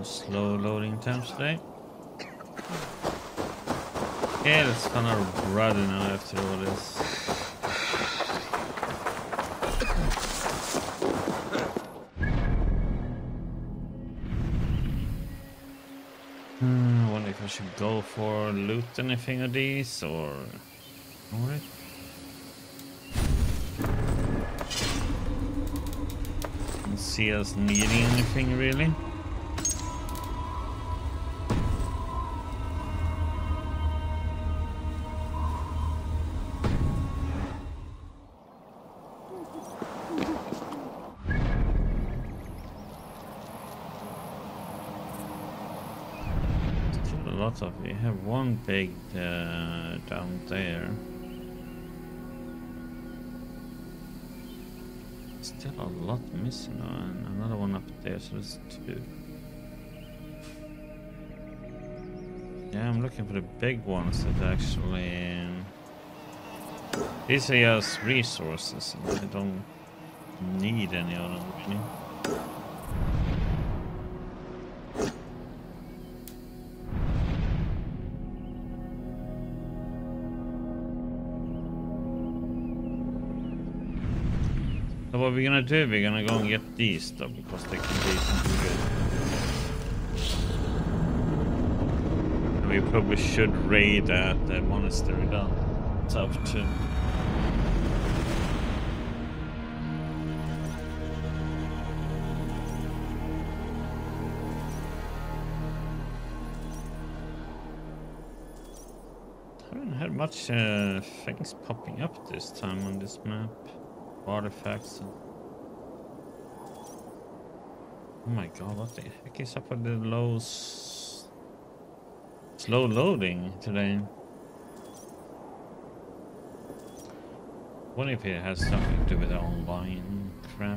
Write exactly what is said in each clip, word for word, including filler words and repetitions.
slow loading times today. Yeah, let's find our brother now after all this. Hmm, I wonder if I should go for loot anything of these or ignore it. Don't see us needing anything really. Of we have one big uh, down there. Still a lot missing, uh, and another one up there, so there's two. Yeah, I'm looking for the big ones that actually. Um, these are just resources, and I don't need any of them really. So what we're gonna do, we're gonna go and get these though, because they can be something good. And we probably should raid at the monastery down south too. Haven't had much uh, things popping up this time on this map. Artifacts and... Oh my god, what the heck is up with the low s slow loading today? What if it has something to do with the online crap?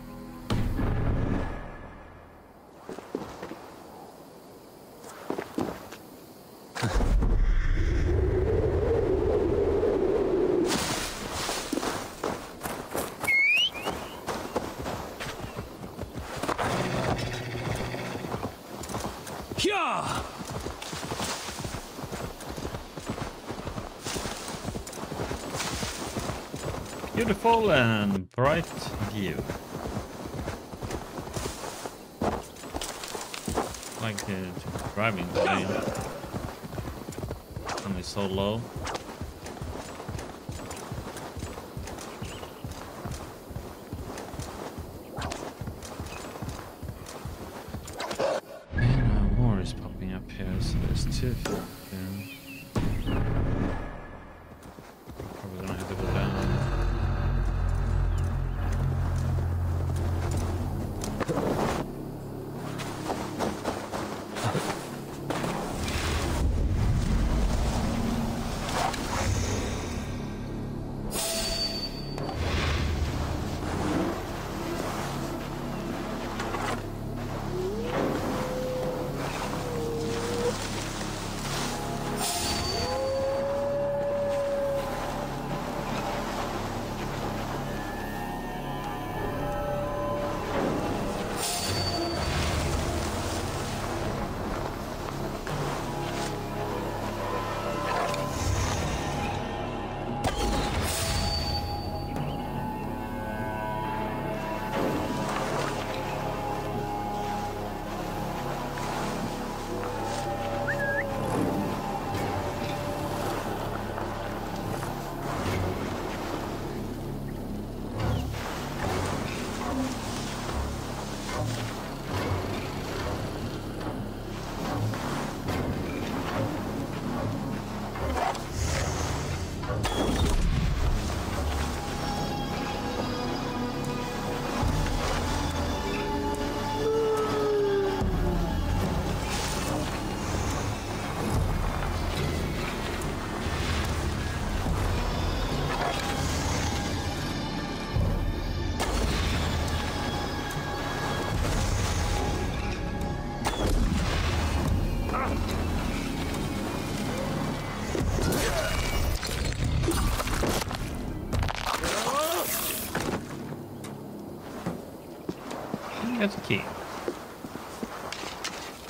Beautiful and bright view. Like uh, driving today. Only so low. And uh, more is popping up here, so there's two there. Probably gonna have to go down. That's a key.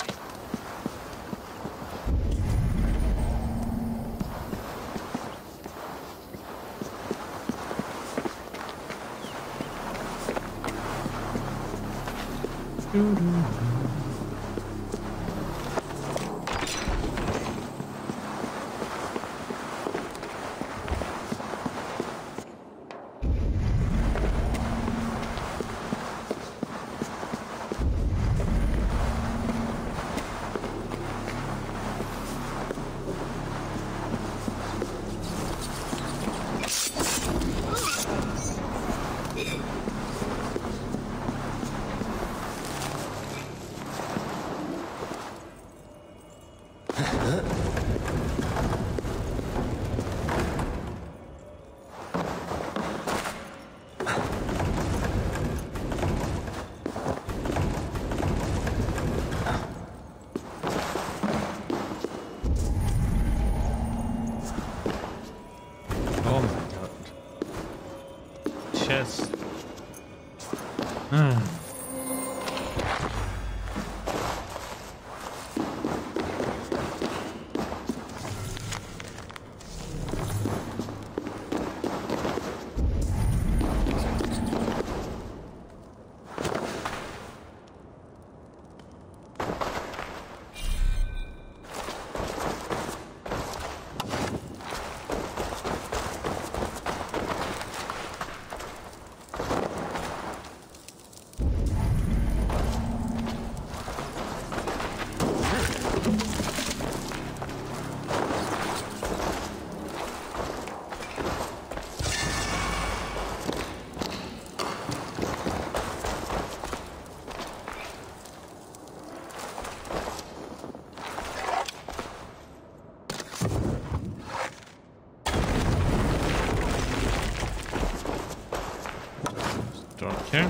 Here.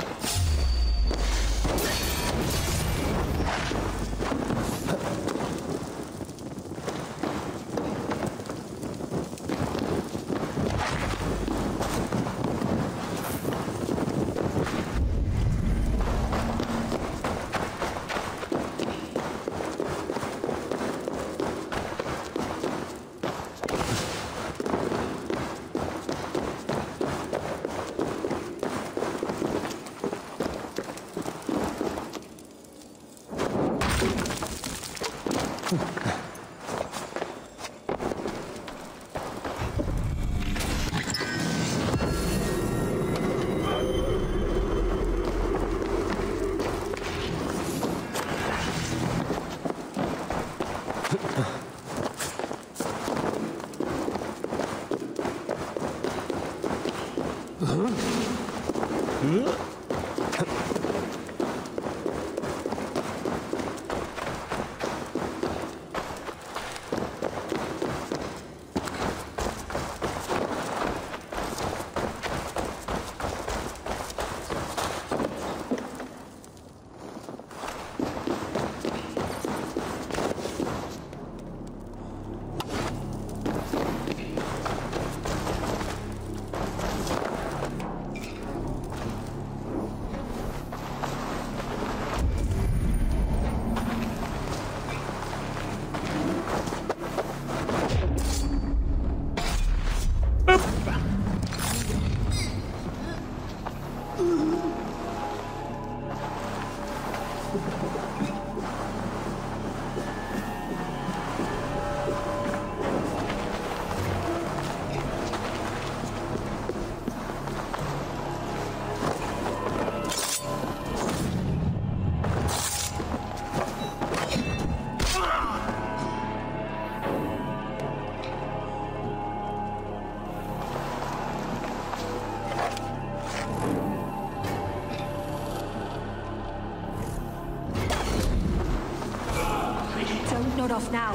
Not off now.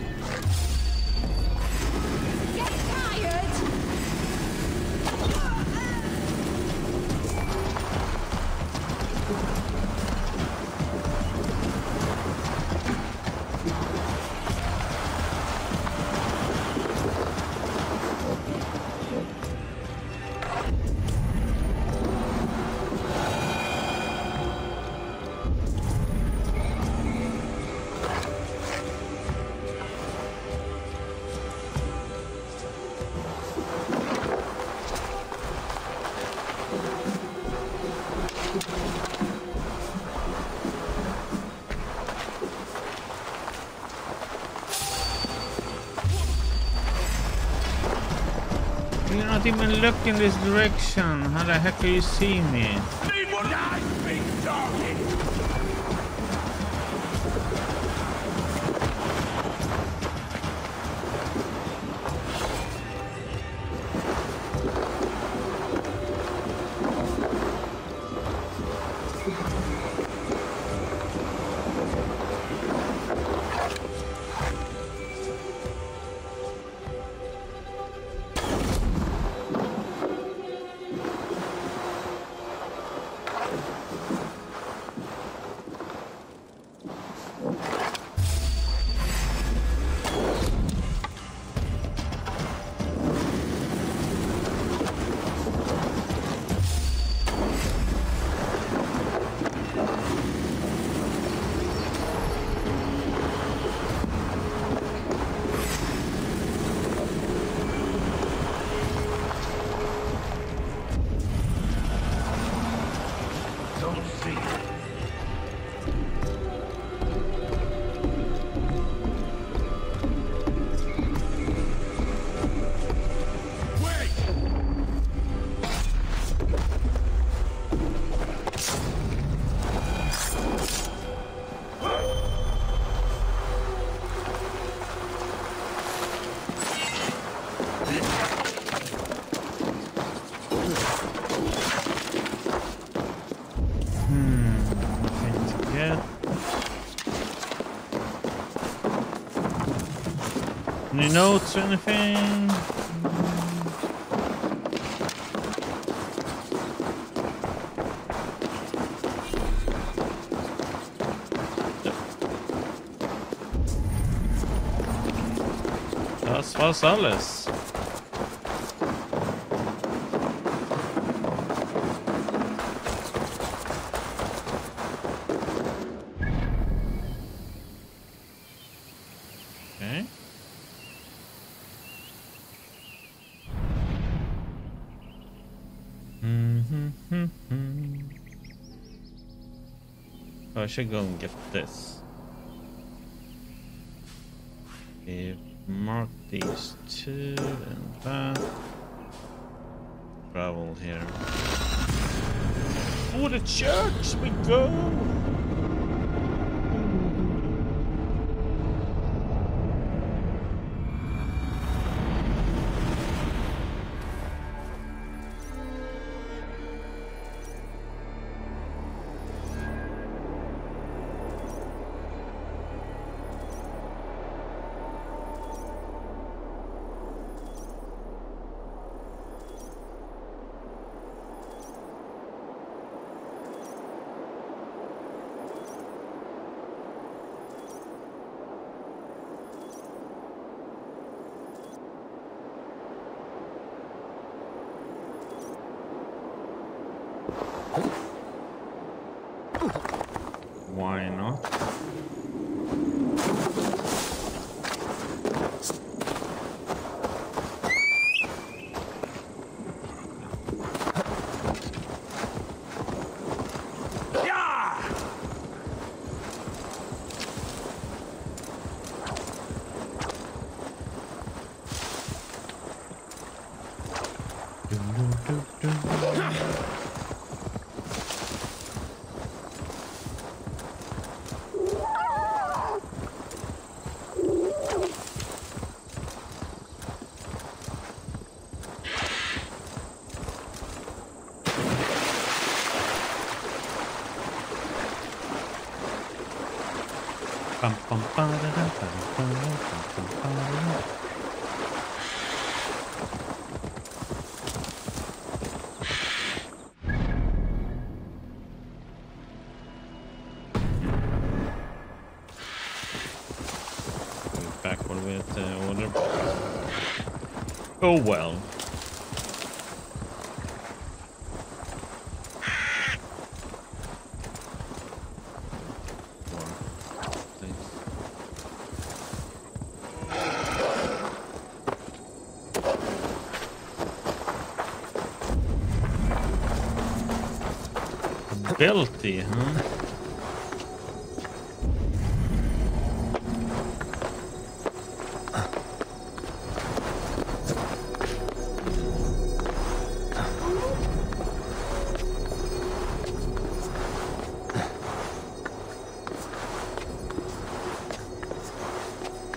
Get tired! You're not even looking this direction. How the heck do you see me? Any notes or anything? Das war's alles. Okay. I should go and get this. We've marked these two and that. Travel here. For the church we go! Why not? Bum, bum, ba, da, da, ba, ba, bum, bum, ba, da. Backward with uh, order. Oh well. Ability, huh?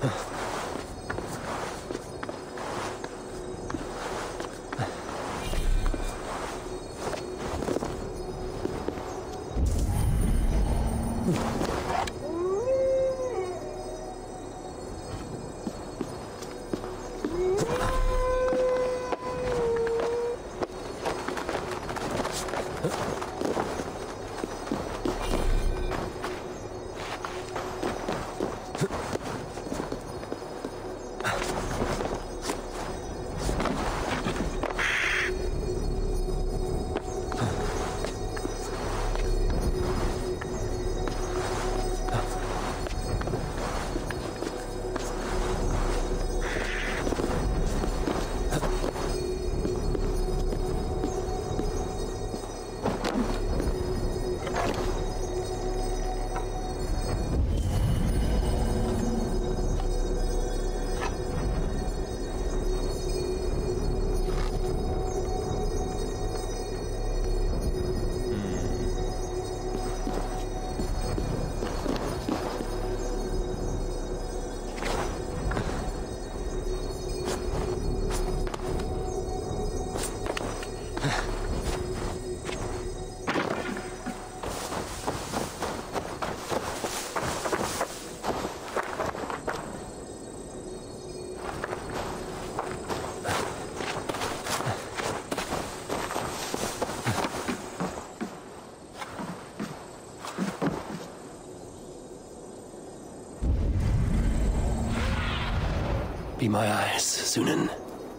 Be my eyes, Sunan.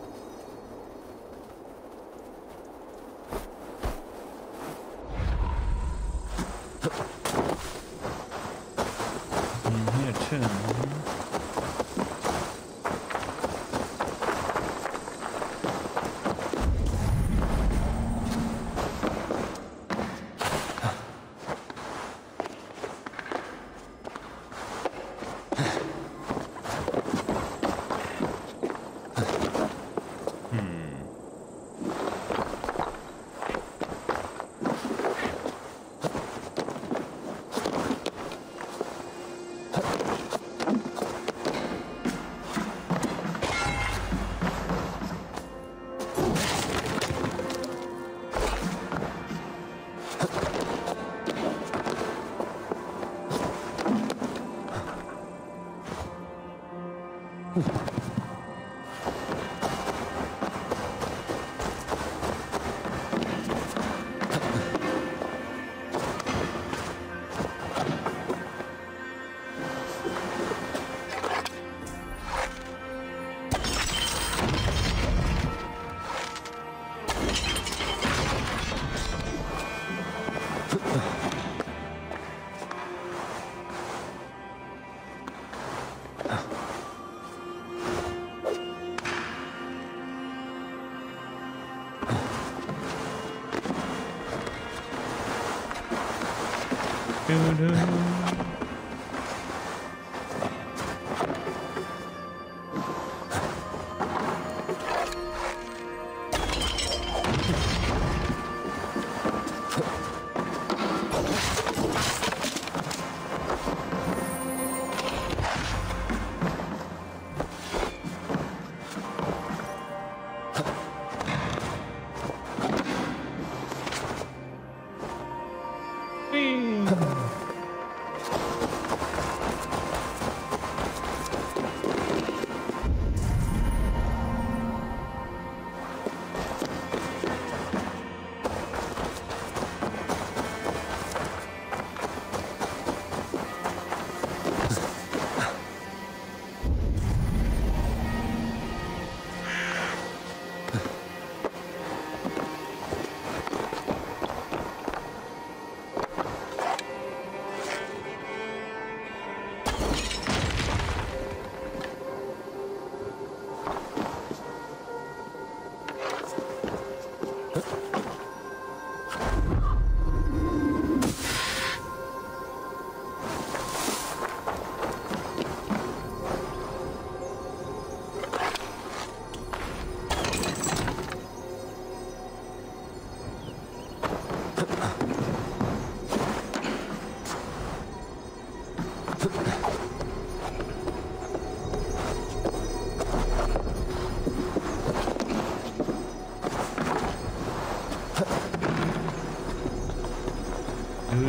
In here too.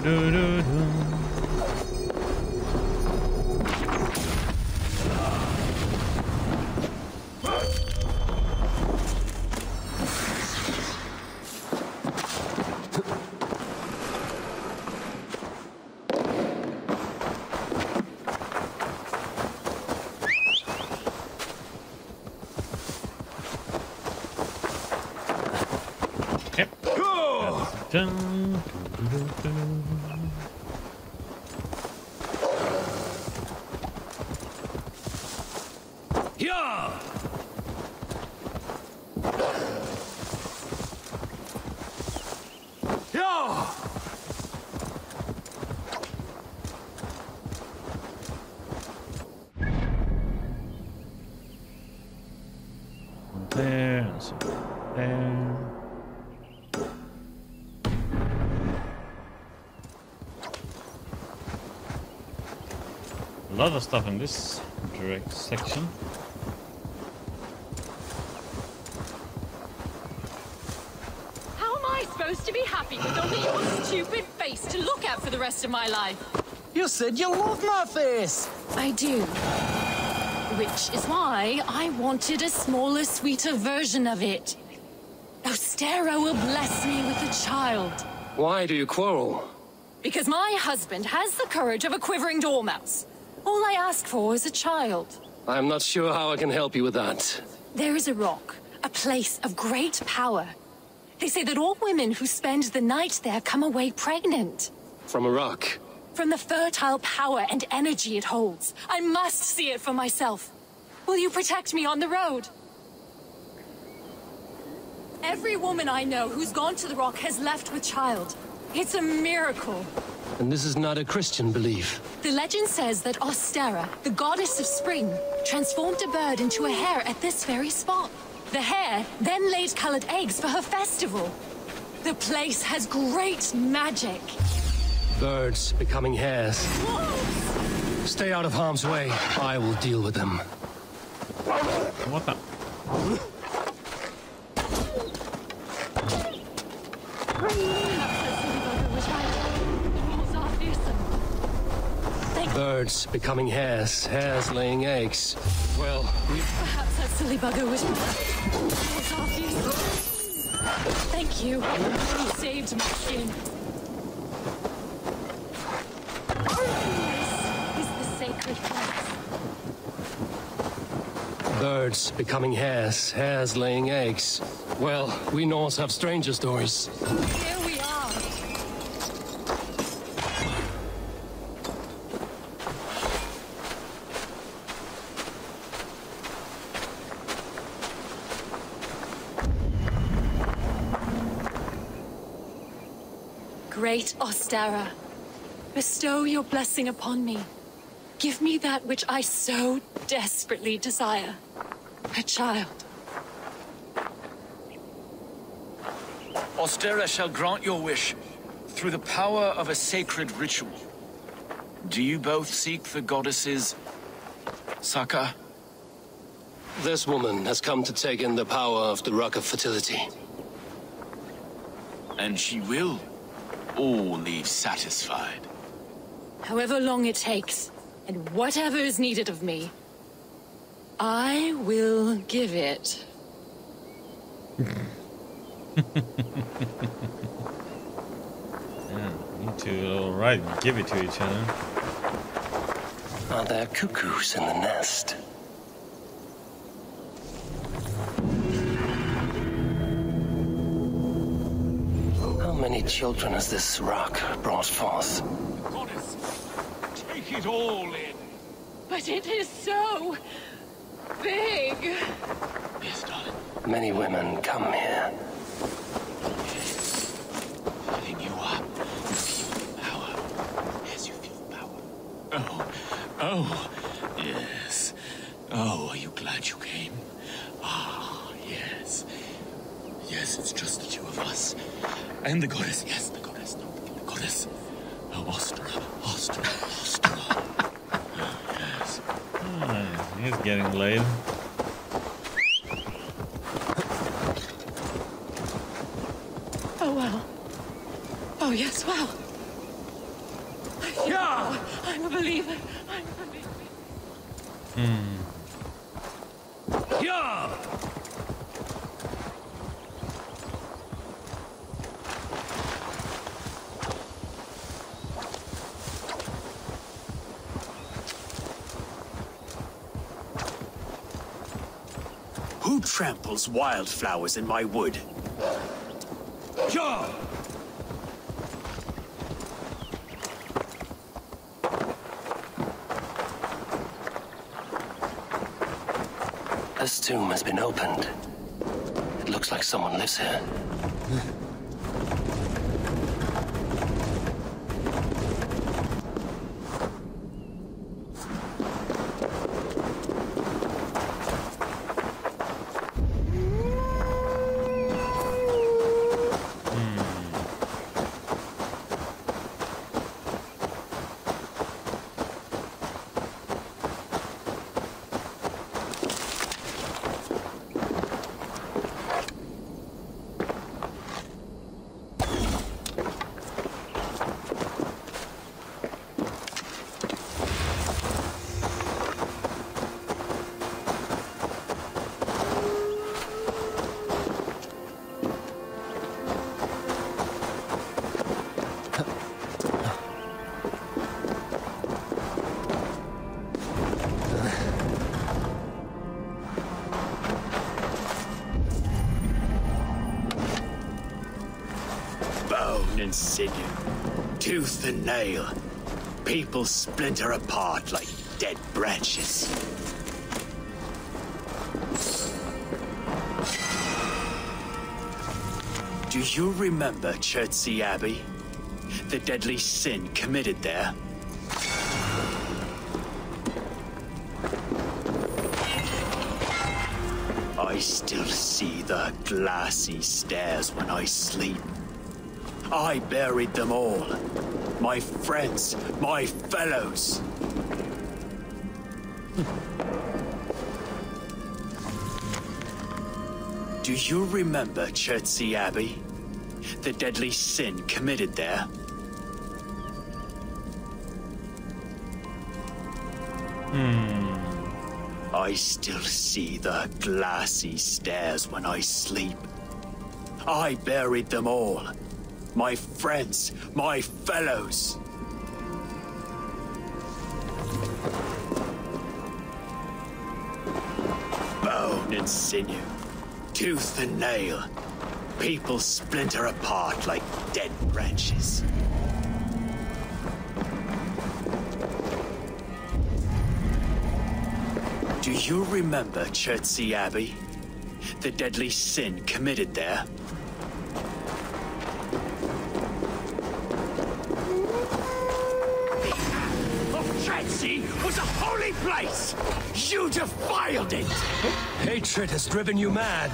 do, do, do. Dun, dun, dun, dun. Yeah! Yeah! There and some there. A lot of stuff in this direct section. How am I supposed to be happy with only your stupid face to look at for the rest of my life? You said you love my face! I do. Which is why I wanted a smaller, sweeter version of it. Ostera will bless me with a child. Why do you quarrel? Because my husband has the courage of a quivering dormouse. All I ask for is a child. I'm not sure how I can help you with that. There is a rock, a place of great power. They say that all women who spend the night there come away pregnant. From a rock? From the fertile power and energy it holds. I must see it for myself. Will you protect me on the road? Every woman I know who's gone to the rock has left with child. It's a miracle. And this is not a Christian belief. The legend says that Ostera, the goddess of spring, transformed a bird into a hare at this very spot. The hare then laid colored eggs for her festival. The place has great magic. Birds becoming hares. Whoa! Stay out of harm's way. I will deal with them. What the? Birds becoming hares, hares laying eggs. Well, we... Perhaps that silly bugger was was obvious. Thank you. You saved my skin. This is the sacred place. Birds becoming hares, hares laying eggs. Well, we Norse have stranger stories. Here we are. Great Ostera, bestow your blessing upon me. Give me that which I so desperately desire. A child. Ostera shall grant your wish through the power of a sacred ritual. Do you both seek the goddess's succor? This woman has come to take in the power of the Rock of Fertility. And she will all leave satisfied. However long it takes, and whatever is needed of me, I will give it. Yeah, you two all right, give it to each other. Are there cuckoos in the nest? How many children has this rock brought forth? Goddess, take it all in. But it is so big. Yes, darling. Many women come here. Filling you up. You feel the power. Yes, you feel the power. Oh, oh, yes. Oh, are you glad you came? Ah, yes. Yes, it's just the two of us. And the goddess. Yes, the goddess. No, the goddess. Oh, Ostera, Ostera, Ostera. Yes. Ah, he's getting laid. Oh, well. Oh, yes, well. a believer. I'm a believer. Hmm. Yeah! Who tramples wildflowers in my wood? Yeah! This tomb has been opened. It looks like someone lives here. And sinew, tooth and nail. People splinter apart like dead branches. Do you remember Chertsey Abbey? The deadly sin committed there? I still see the glassy stairs when I sleep. I buried them all. My friends, my fellows. Do you remember Chertsey Abbey? The deadly sin committed there? Hmm. I still see the glassy stairs when I sleep. I buried them all. My friends, my fellows. Bone and sinew, tooth and nail. People splinter apart like dead branches. Do you remember Chertsey Abbey? The deadly sin committed there? Chertsey was a holy place! You defiled it! Hatred has driven you mad.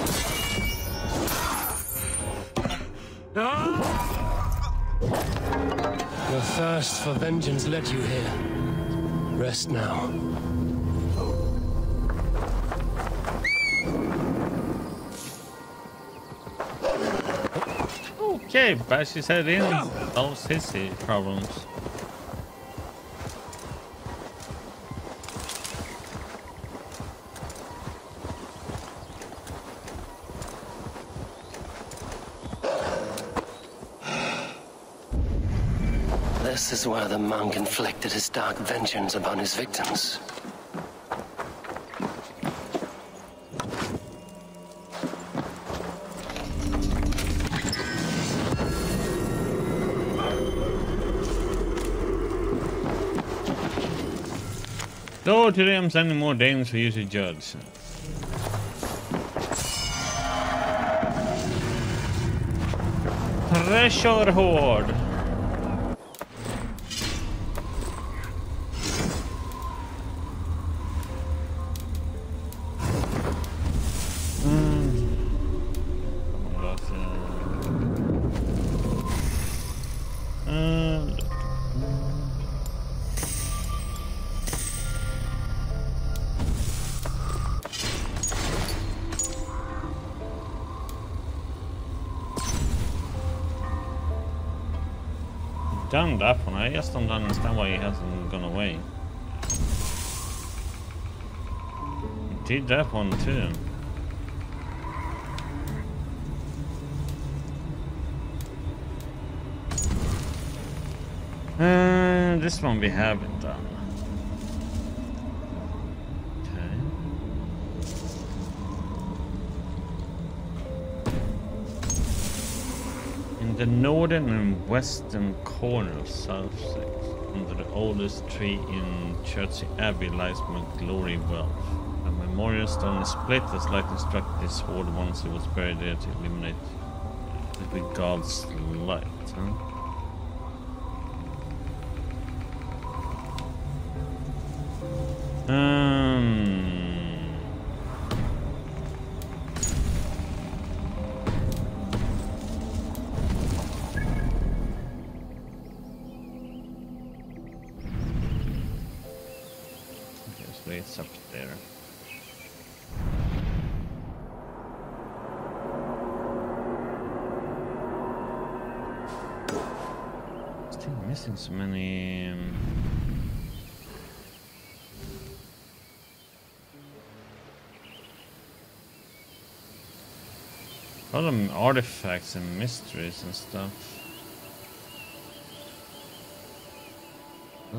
Your thirst for vengeance led you here. Rest now. Okay, bash his head in. Solves his problems. This is where the monk inflicted his dark vengeance upon his victims. So today I'm sending more Danes for you to judge. Treasure hoard. done that one. I just don't understand why he hasn't gone away. He did that one too. Uh, this one we haven't done. Okay. In the northern and western corner of Sussex, under the oldest tree in Chertsey Abbey, lies McGlory Wealth. A memorial stone is split as lightning struck this sword once it was buried there to illuminate it with God's light. Huh? Um. Guess it's up there. Still missing so many. Um, A lot of artifacts and mysteries and stuff. Oh.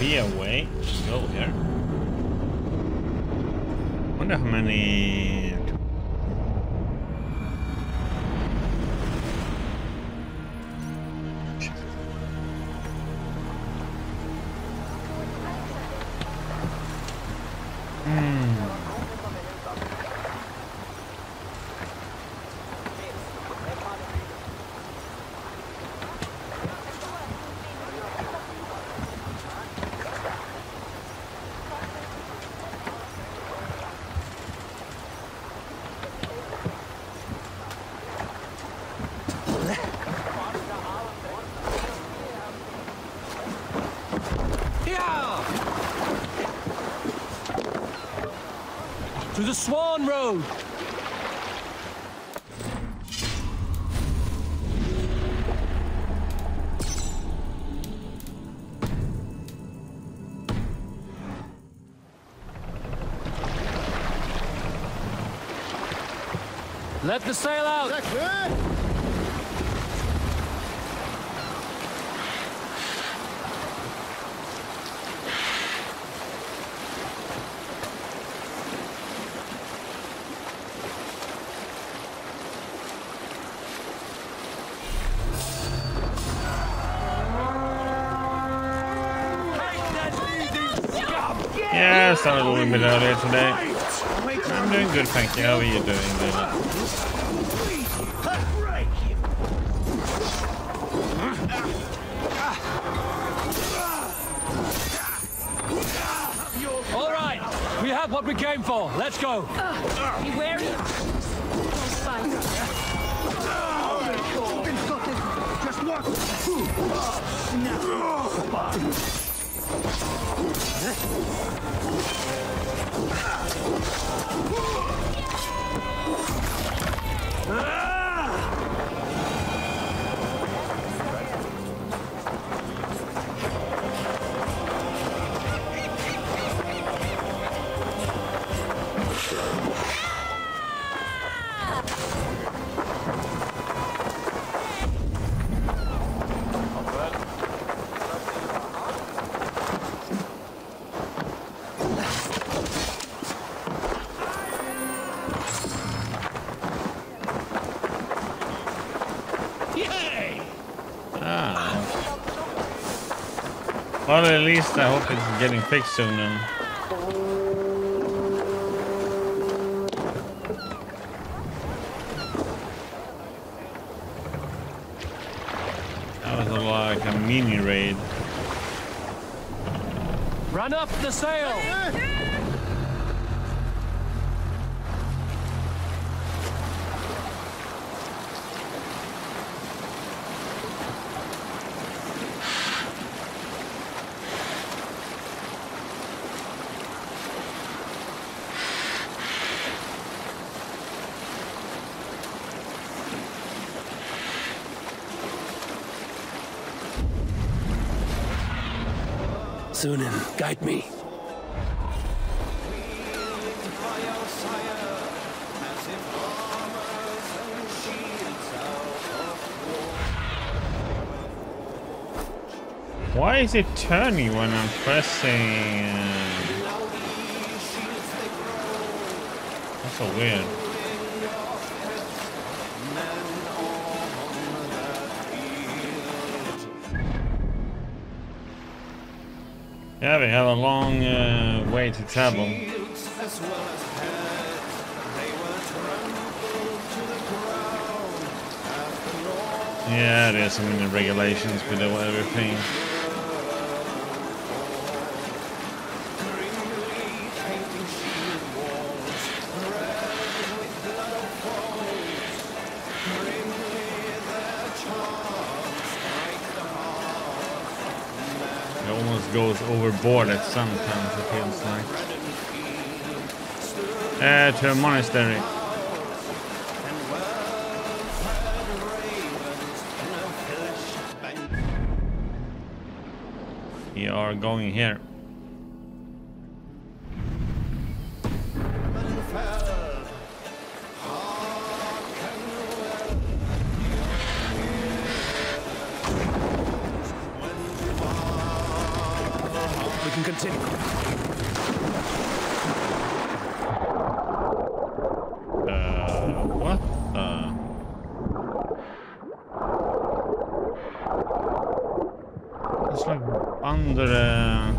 be a way to go here. Wonder how many. To the Swan Road! Let the sail out! Yeah, I started a little bit earlier today. I'm doing good, thank you. How are you doing, David? All right, we have what we came for. Let's go. Be wary. Just walk. Well, at least I hope it's getting fixed soon then. That was like a mini raid. Run up the sail! Sunan, guide me. Why is it turning when I'm pressing? Uh... That's so weird. Yeah, we have a long uh, way to travel. Yeah, there's some in the regulations with everything. Goes overboard at some times, it feels like. Uh, to a monastery. We are going here. We can continue. Uh, what the? It's like under the...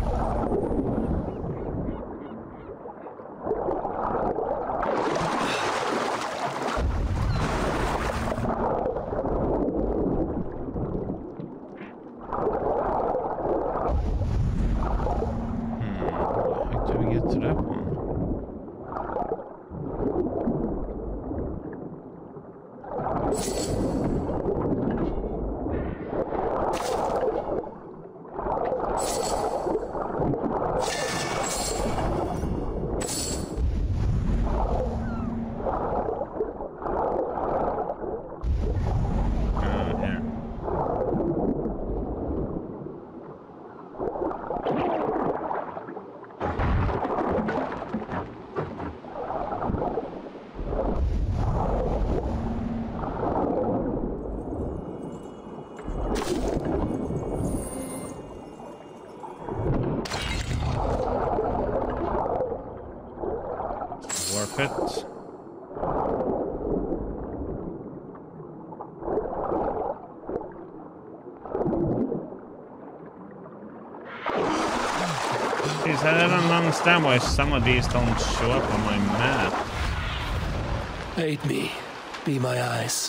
Worth it. Jeez, I don't understand why some of these don't show up on my map. Aid me. Be my eyes.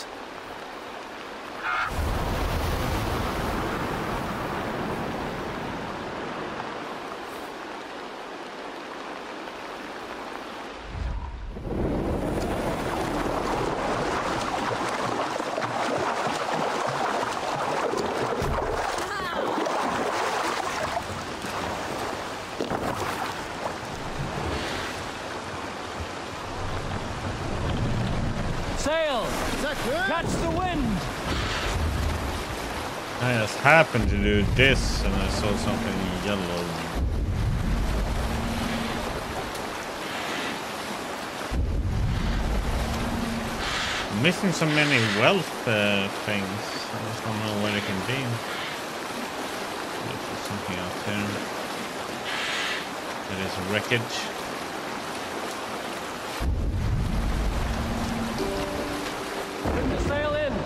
I just happened to do this and I saw something yellow. I'm missing so many wealth uh, things. I just don't know where they can be. There's something out there. That is wreckage. Sail in!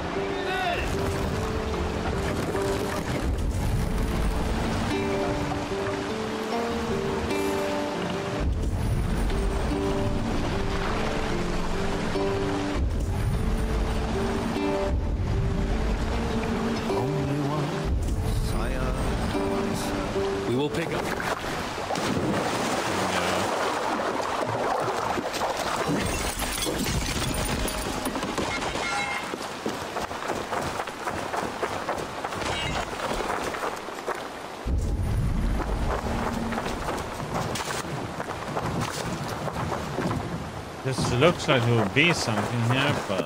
We will pick up. This looks like there will be something here, but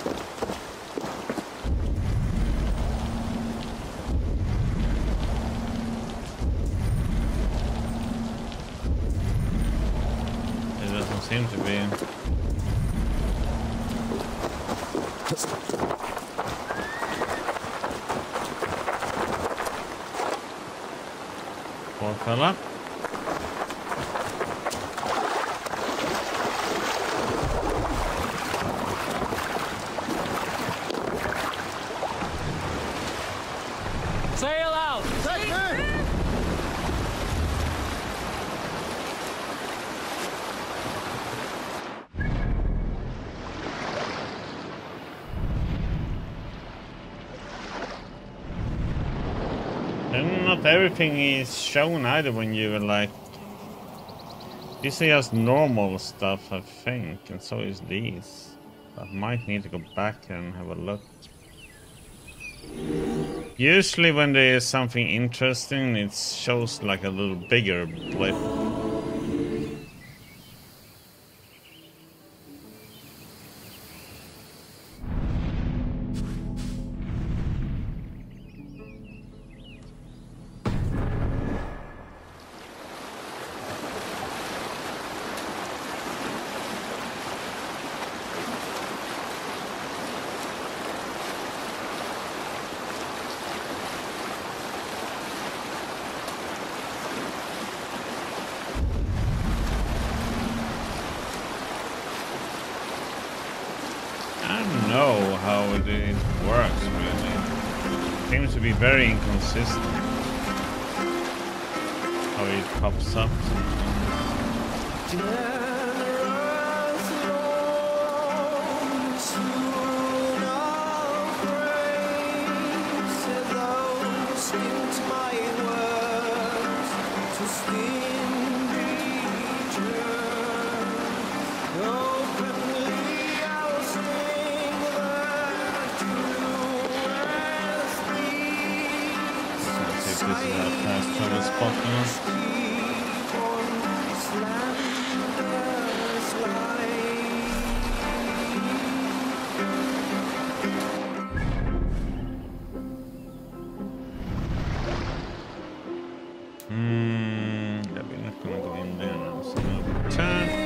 it doesn't seem to be. Poor fella. Sail out! And not everything is shown either when you like. These are just normal stuff, I think, and so is these. I might need to go back and have a look. Usually when there is something interesting, it shows like a little bigger blip. it, it works really. It seems to be very inconsistent how it pops up sometimes. This is our fast travel spot now. Hmm, yeah, we're not gonna go in there now, so now we turn.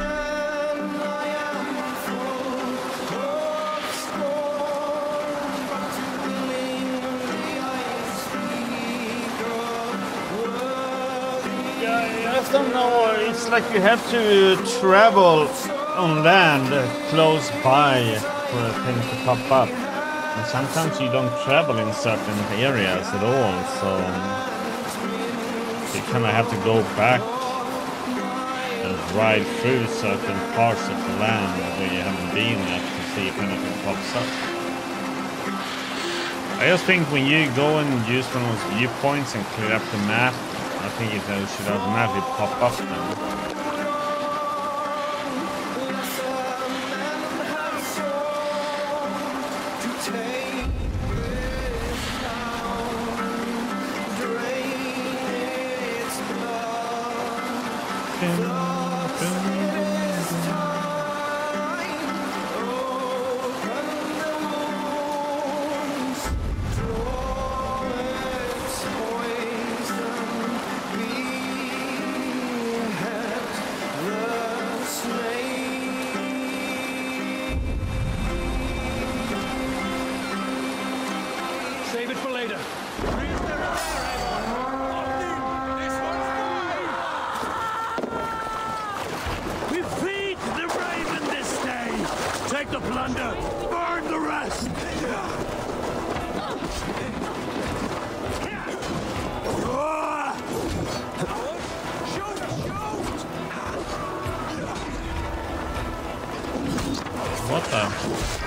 I don't know, it's like you have to travel on land close by for things to pop up. And sometimes you don't travel in certain areas at all, so you kind of have to go back and ride through certain parts of the land where you haven't been yet to see if anything pops up. I just think when you go and use one of those viewpoints and clear up the map, I think it should automatically pop up now. Save it for later. We feed the raven this day. Take the plunder, burn the rest. What the?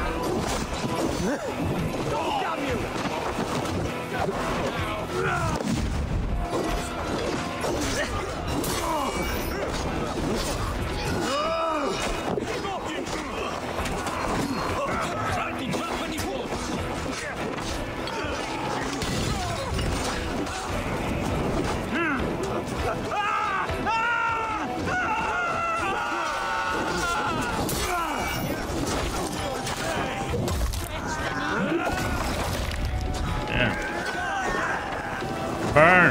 Burn!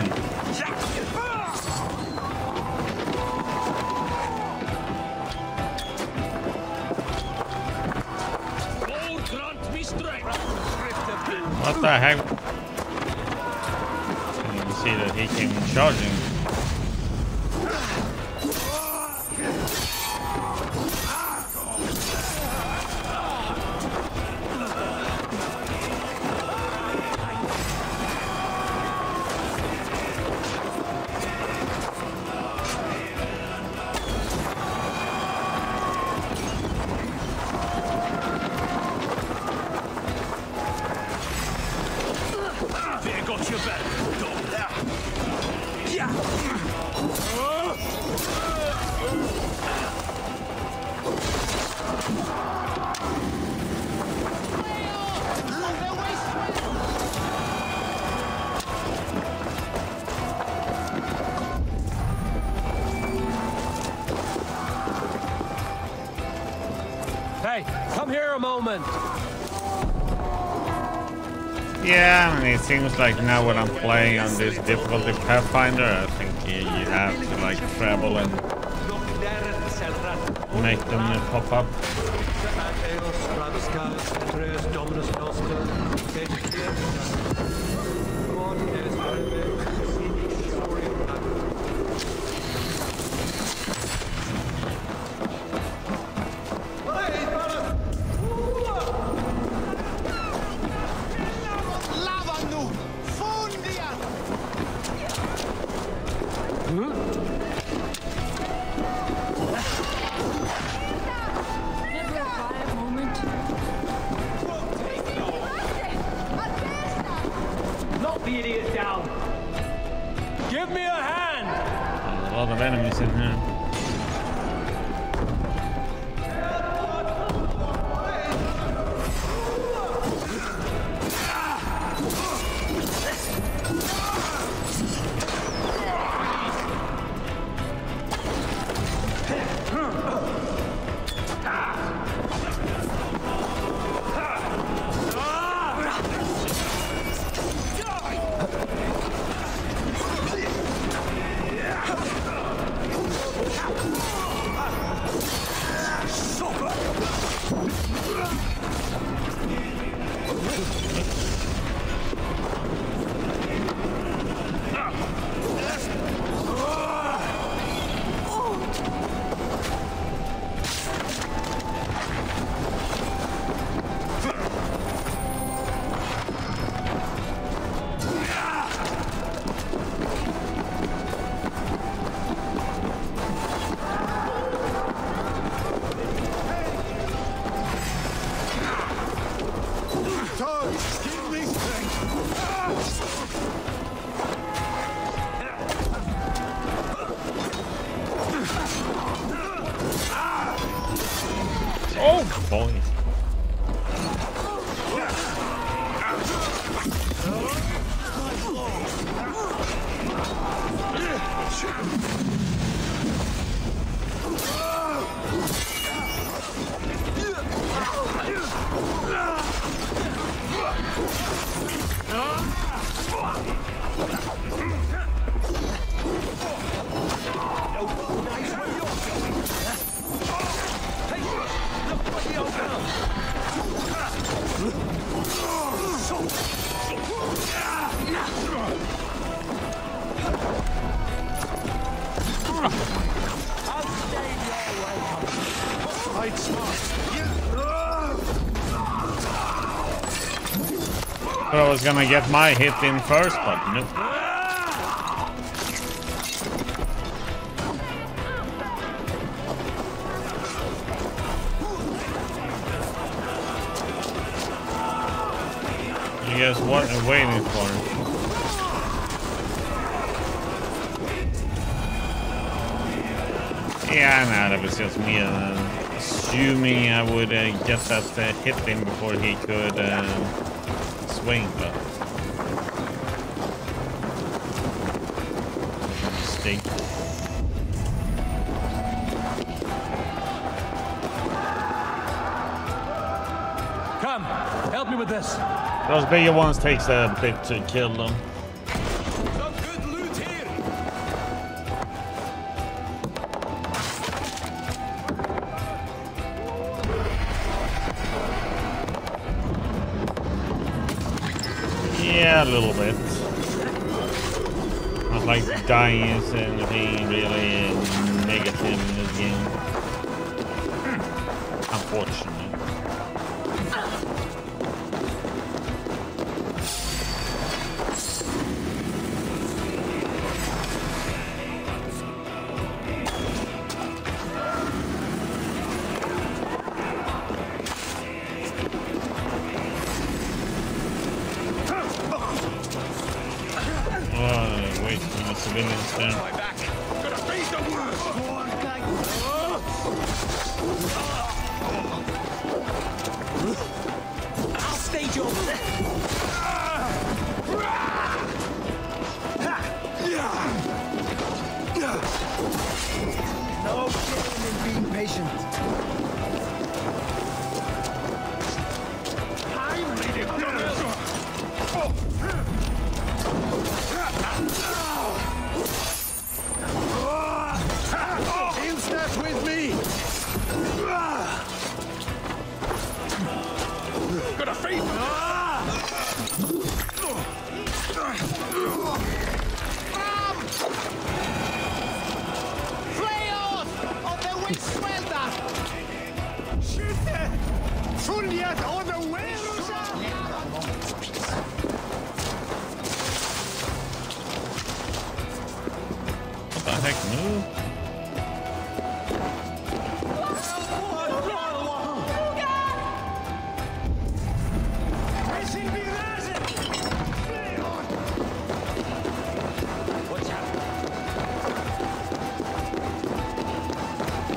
What the heck? You can see that he came charging. Hey, come here a moment. Yeah, I mean, it seems like now when I'm playing on this difficulty Pathfinder, I think you, you have to like travel and make them pop up. lot of enemies in here. Oh boy. I was gonna get my hit in first, but nope. You guys what are waiting for? Yeah, nah, that was just me uh, assuming I would uh, get that uh, hit in before he could uh, swing, but mistake. Come, help me with this. Those bigger ones takes a bit to kill them. Some good loot here. Yeah, a little bit. Not like dying is anything really negative in this game. Unfortunately.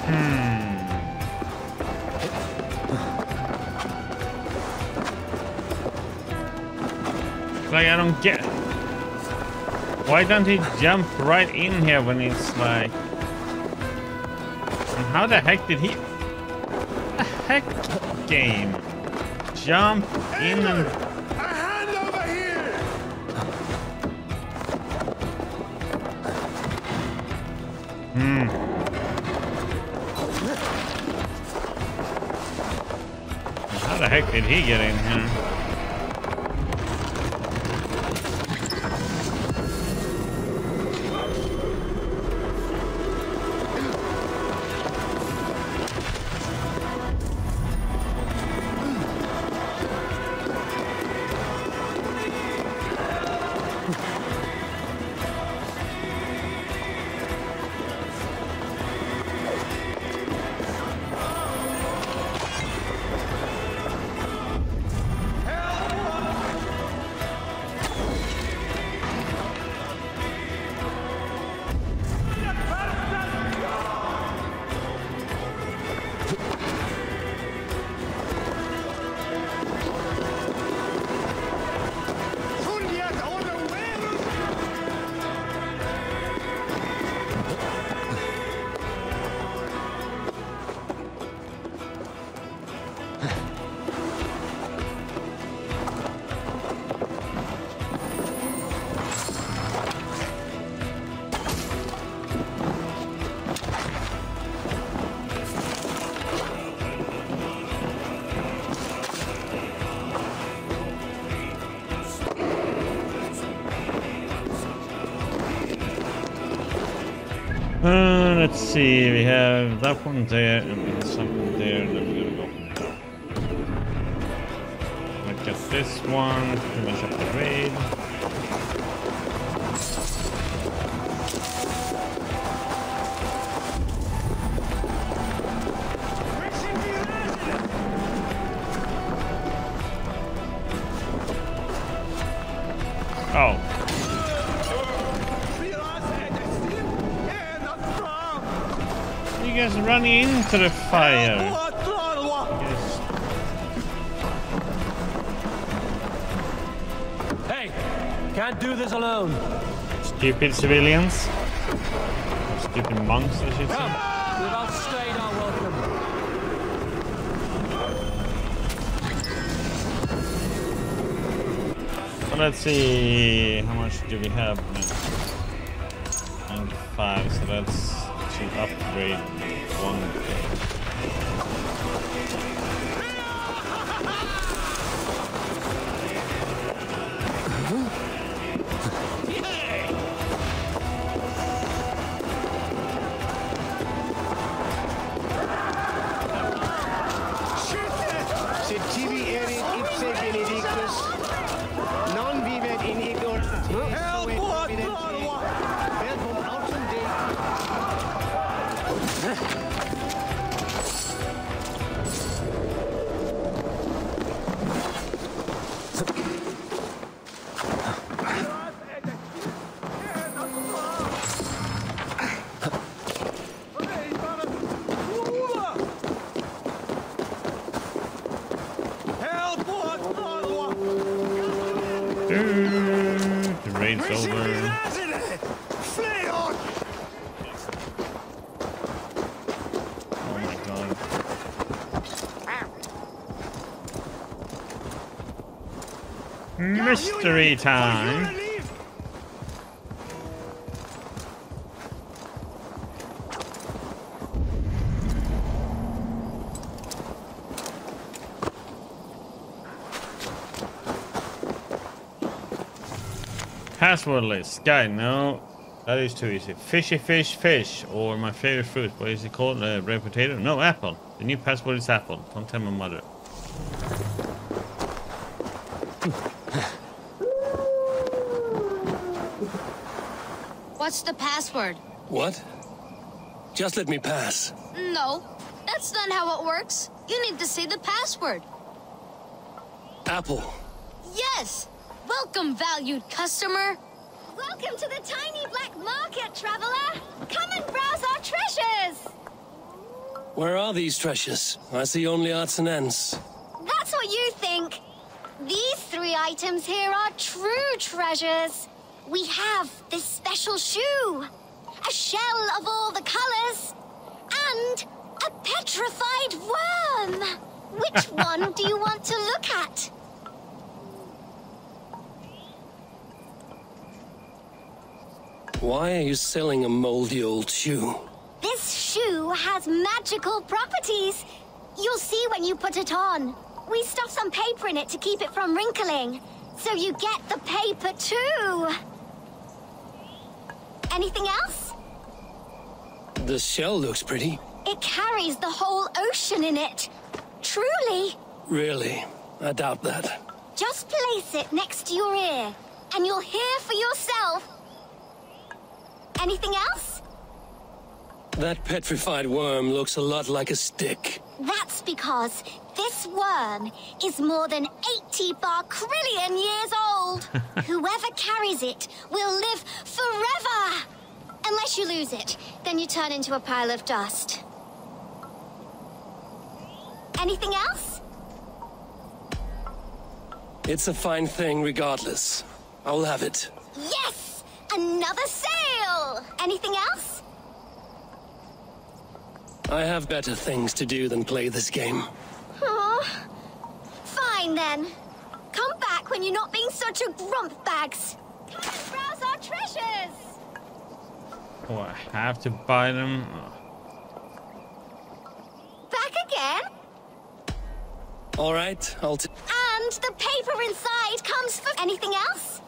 Like, I don't get... Why don't he jump right in here when it's like... And how the heck did he... The heck game? Jump in and... A hand over here! Hmm. How the heck did he get in here? Uh, let's see, we have that one there and something there, then we're gonna go. Look at this one, finish up the raid. Oh. You guys running into the fire. Yes. Hey, can't do this alone. Stupid civilians. Stupid monks, I should say. We've outstayed our welcome. So let's see, how much do we have now? ninety-five, so that's to upgrade one thing. Sed tibi erit ipse benedictus, non vivet in ignorantia. Help! What? Vel vom autem Dei. The raid's over. Oh my god. Mystery time. Password list. Guy, no. That is too easy. Fishy fish fish. Or my favorite fruit. What is it called? Uh, red potato? No, apple. The new password is apple. Don't tell my mother. What's the password? What? Just let me pass. No, that's not how it works. You need to say the password. Apple. Yes! Welcome, valued customer. Welcome to the tiny black market, traveler. Come and browse our treasures. Where are these treasures? I see only odds and ends. That's what you think. These three items here are true treasures. We have this special shoe, a shell of all the colors, and a petrified worm. Which one do you want to look at? Why are you selling a moldy old shoe? This shoe has magical properties. You'll see when you put it on. We stuff some paper in it to keep it from wrinkling, so you get the paper too. Anything else? The shell looks pretty. It carries the whole ocean in it. Truly. Really? I doubt that. Just place it next to your ear, and you'll hear for yourself. Anything else? That petrified worm looks a lot like a stick. That's because this worm is more than eighty barquillion years old. Whoever carries it will live forever. Unless you lose it, then you turn into a pile of dust. Anything else? It's a fine thing regardless. I'll have it. Yes! Another sale! Anything else? I have better things to do than play this game. Aw. Fine then. Come back when you're not being such a grump bags. Come and browse our treasures! Oh, I have to buy them. Oh. Back again? All right, I'll t- And the paper inside comes for... Anything else?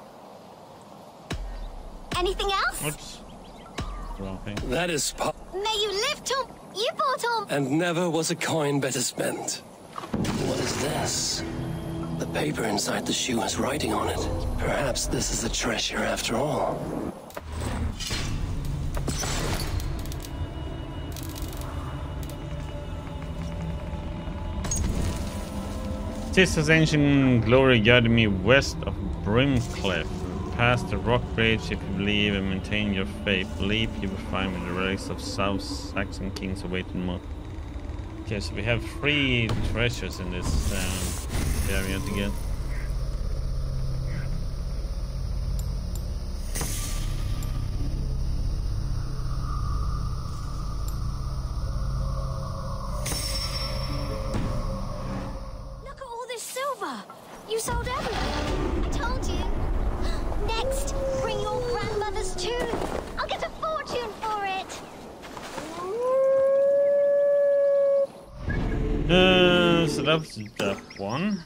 Anything else? Oops. Wrong thing. That is po- May you live till... You bought all... And never was a coin better spent. What is this? The paper inside the shoe has writing on it. Perhaps this is a treasure after all. Tis as ancient glory guided me west of Brimclef. Past the rock bridge, if you believe and maintain your faith, believe you will find the relics of South Saxon kings awaiting more. Okay, so we have three treasures in this um, area to get. Look at all this silver. You sold everything. I told you. Next, bring your grandmother's tooth. I'll get a fortune for it. Uh, so that's that one.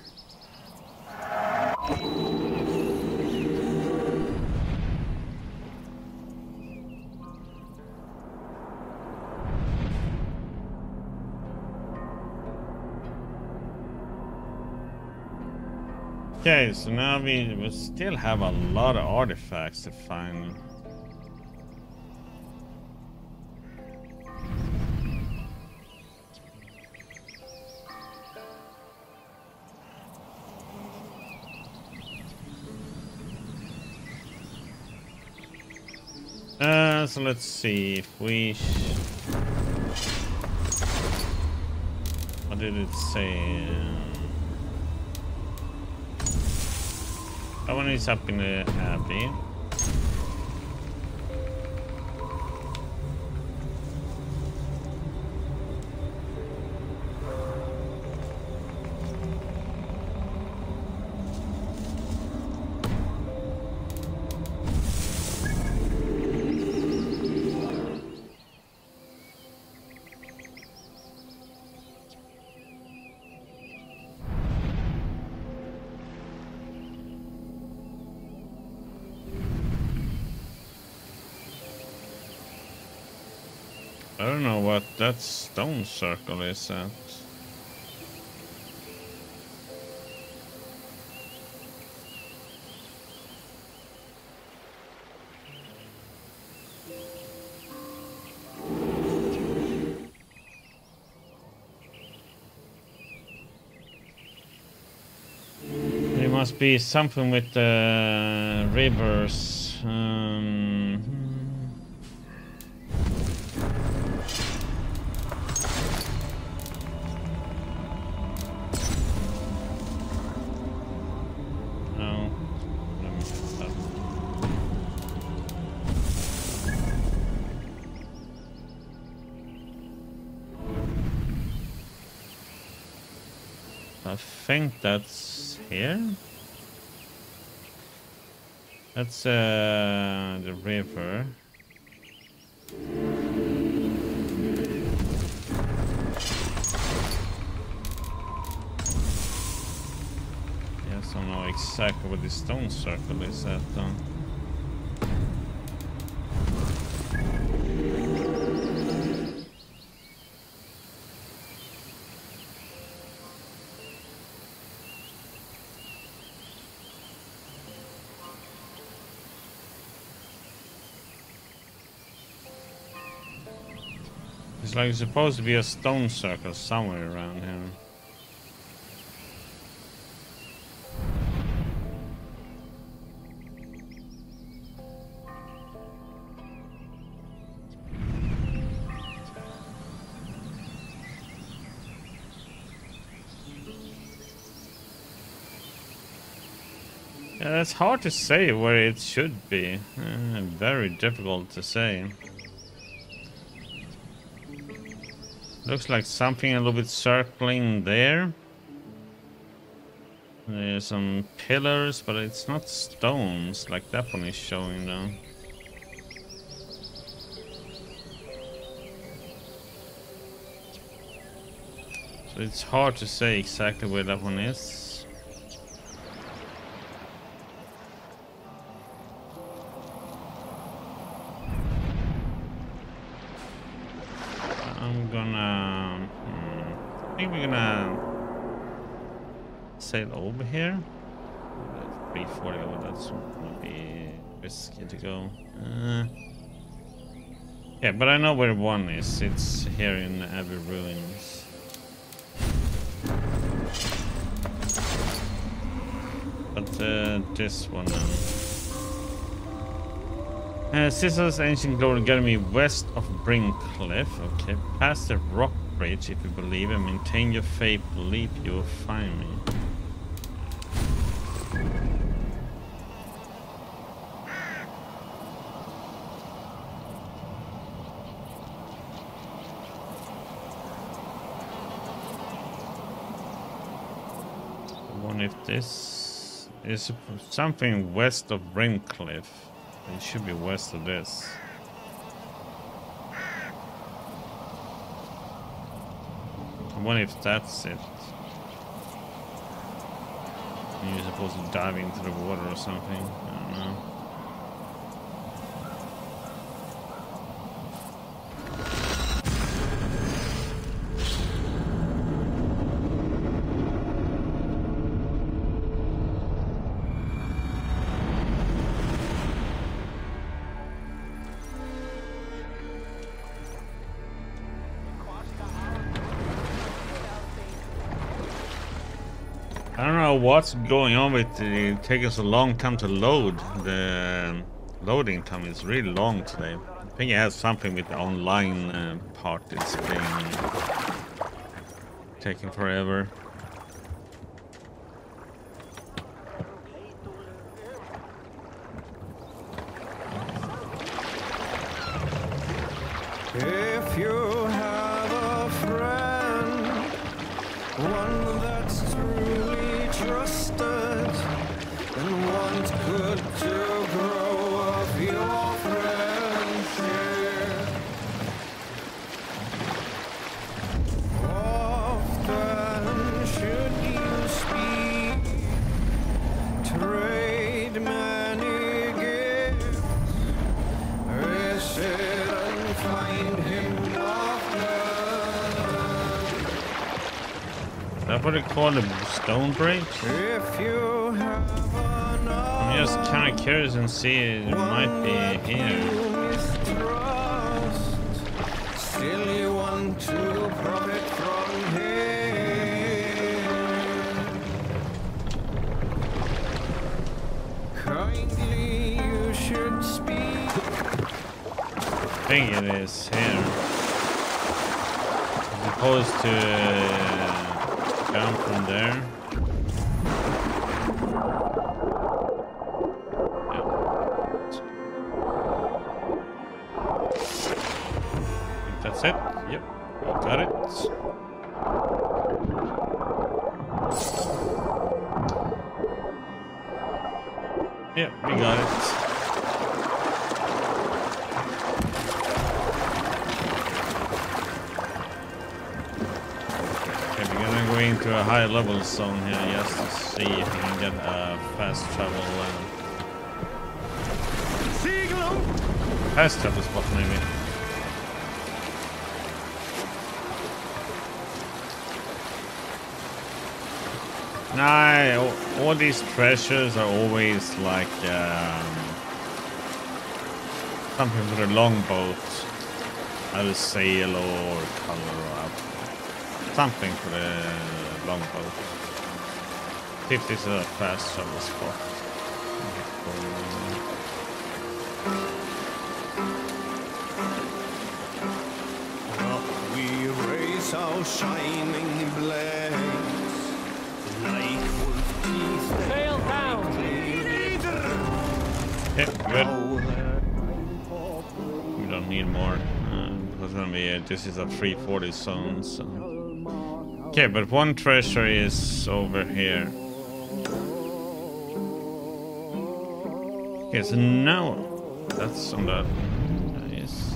Okay, so now we, we still have a lot of artifacts to find. Uh, so let's see if we... Sh what did it say? That one is up in the Abbey. I don't know what that stone circle is at. It must be something with the rivers. Um, I think that's here. That's uh, the river. Yes, I don't know exactly what the stone circle is at though. It's like it's supposed to be a stone circle somewhere around here. Yeah, that's hard to say where it should be. Uh, very difficult to say. Looks like something a little bit circling there. There's some pillars, but it's not stones like that one is showing though. So it's hard to say exactly where that one is. I'm gonna... Hmm, I think we're gonna sail over here. three forty, oh, that's gonna be risky to go. Uh, yeah, but I know where one is. It's here in the Abbey Ruins. But uh, this one then. Uh, Sissel's Ancient Glory Academy west of Brinkcliff. Okay, past the rock bridge if you believe and maintain your faith, believe you will find me. I wonder if this is something west of Brinkcliff. It should be west of this. I wonder if that's it. You're supposed to dive into the water or something. I don't know. I don't know what's going on with it. It takes us a long time to load. The loading time is really long today. I think it has something with the online uh, part. It's been taking forever. If you have a friend, one that's truly trusted, and wants good to grow of your friendship, often should you speak, trade many gifts, visit and find him often. That's what they call the stone bridge? If you have I'm just kind of curious and see it might be here. mistrust, still you want to profit from him. Kindly you should speak. I think it is here. As opposed to uh, jump from there. That's it. Yep, we got it. Yeah, we got it. Okay, we're gonna go into a high level zone here just to see if we can get a fast travel uh, fast travel spot maybe. Nah, all, all these treasures are always like um, something for the longboat, either sail or color or up. Something for the longboat. fifty is a fast travel spot. Up we raise our shining blades. Like wolf teeth. Sail down! Yeah, good. We don't need more. Uh, because gonna be, uh, this is a three forty zone, so. Okay, but one treasure is over here. Okay, so now that's on that. Nice.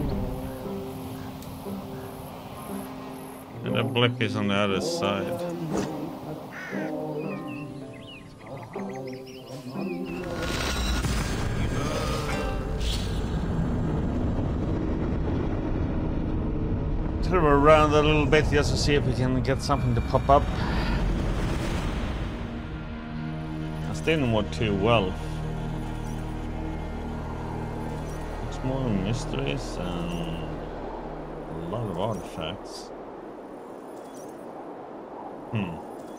And the blip is on the other side. Around a little bit just to see if we can get something to pop up. I still didn't work too well. It's more mysteries and a lot of artifacts. Hmm.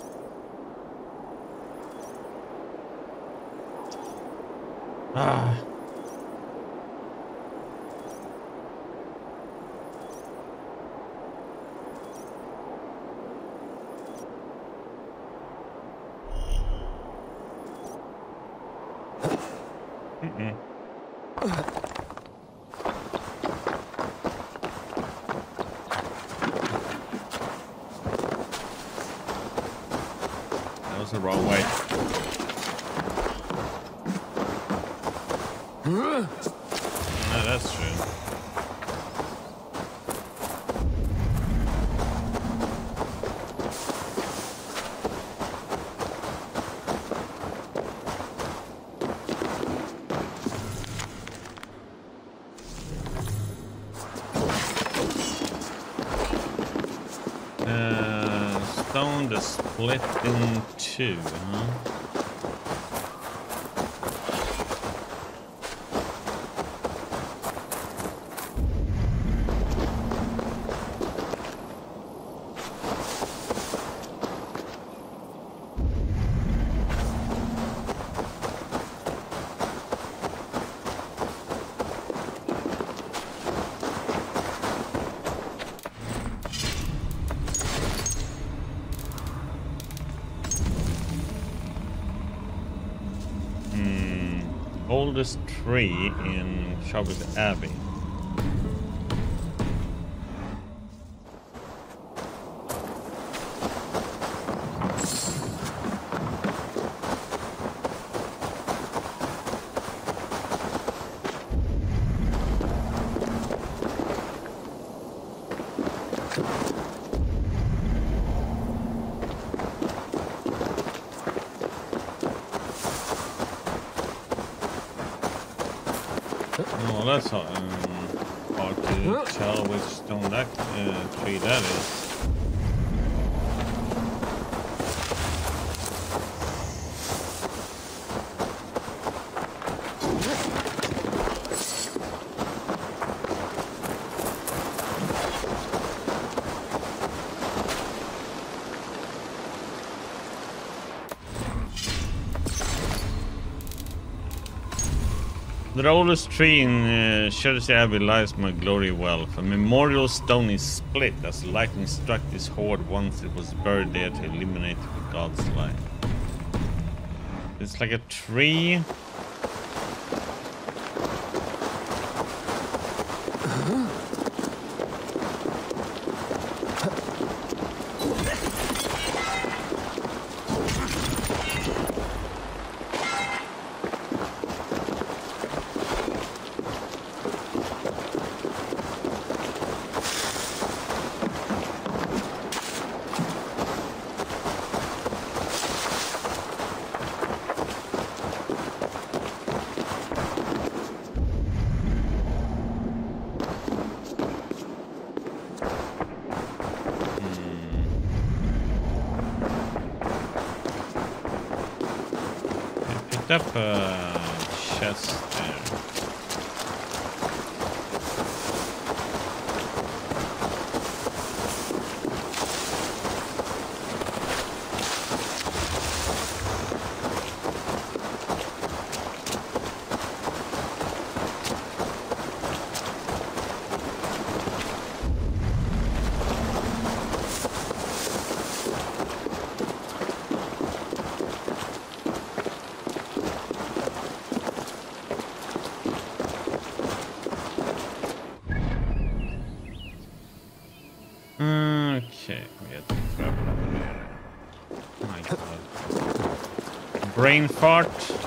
Ah. Mm-mm. That was the wrong way. No, that's true. To split in two, huh? Oldest tree in Shabbat Abbey. Oh, that's hard, um, hard to tell which stone that uh, tree that is. The oldest tree in uh, Chelsea Abbey lies my glory wealth. A memorial stone is split as lightning struck this hoard once it was buried there to eliminate the god's light. It's like a tree. picked up a chest there. Okay, we have to travel over here. My God. Brain fart.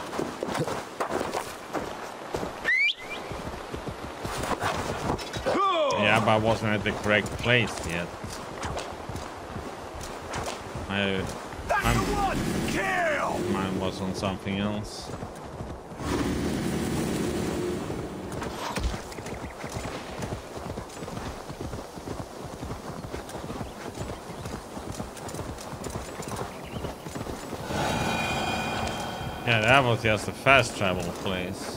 Yeah, but I wasn't at the correct place yet. I, I'm, mine was on something else. Yeah, that was just a fast travel place.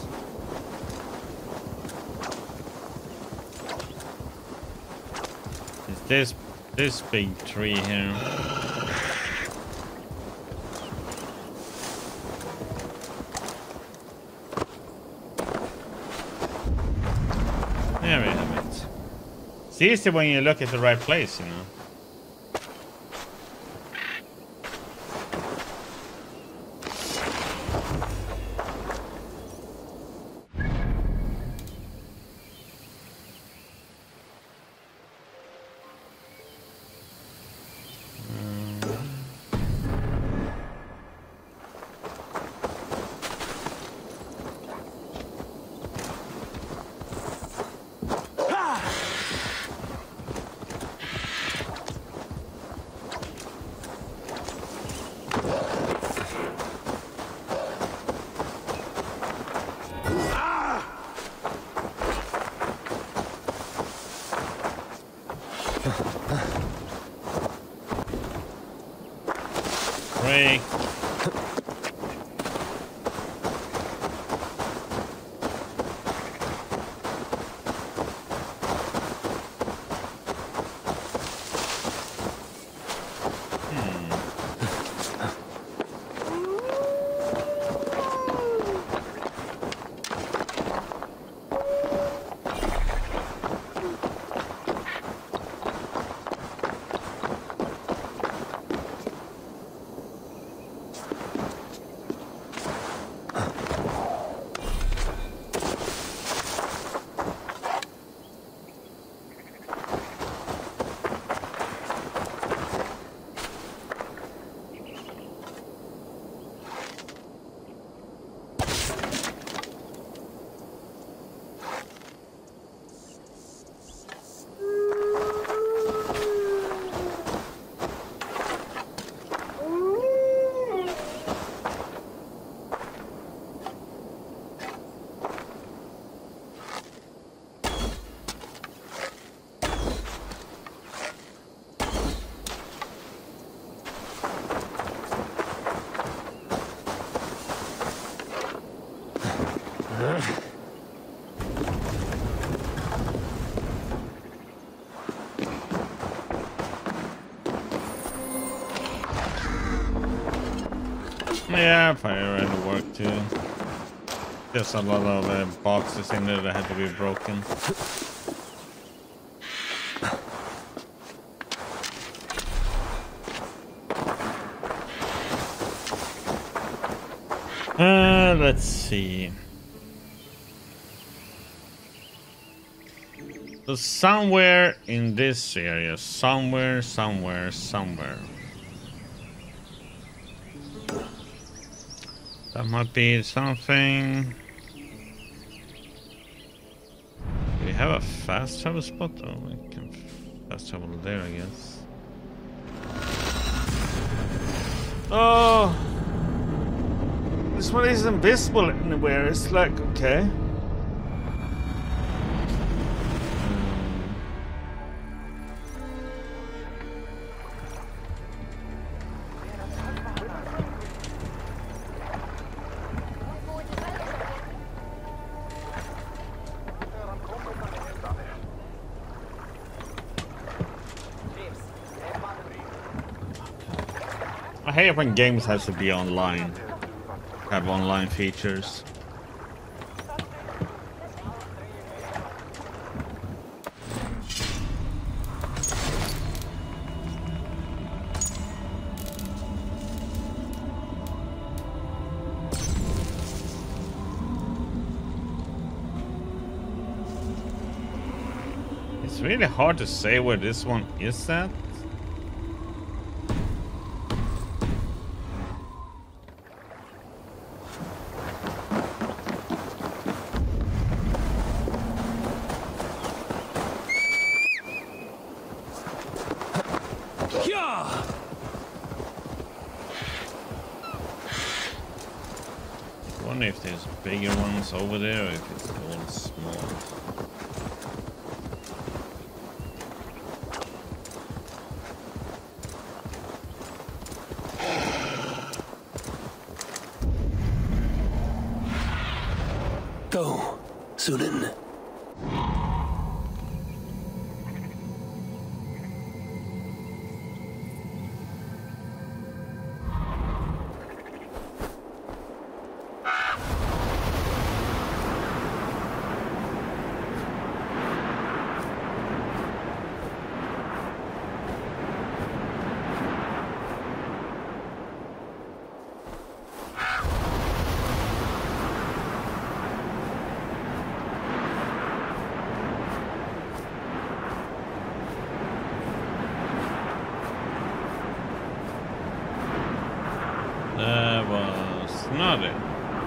Is this this big tree here? There we have it. It's easy when you look at the right place, you know. Break. Yeah, fire already worked too. There's a lot of uh, boxes in there that had to be broken. Uh, let's see. So somewhere in this area, somewhere, somewhere, somewhere. That might be something. Do we have a fast travel spot? Oh, we can fast travel there, I guess. Oh, this one is invisible anywhere. It's like, okay. hate when games has to be online. Have online features. It's really hard to say where this one is at. I wonder if there's bigger ones over there or if it's all small. Go, Sunan. That was not it.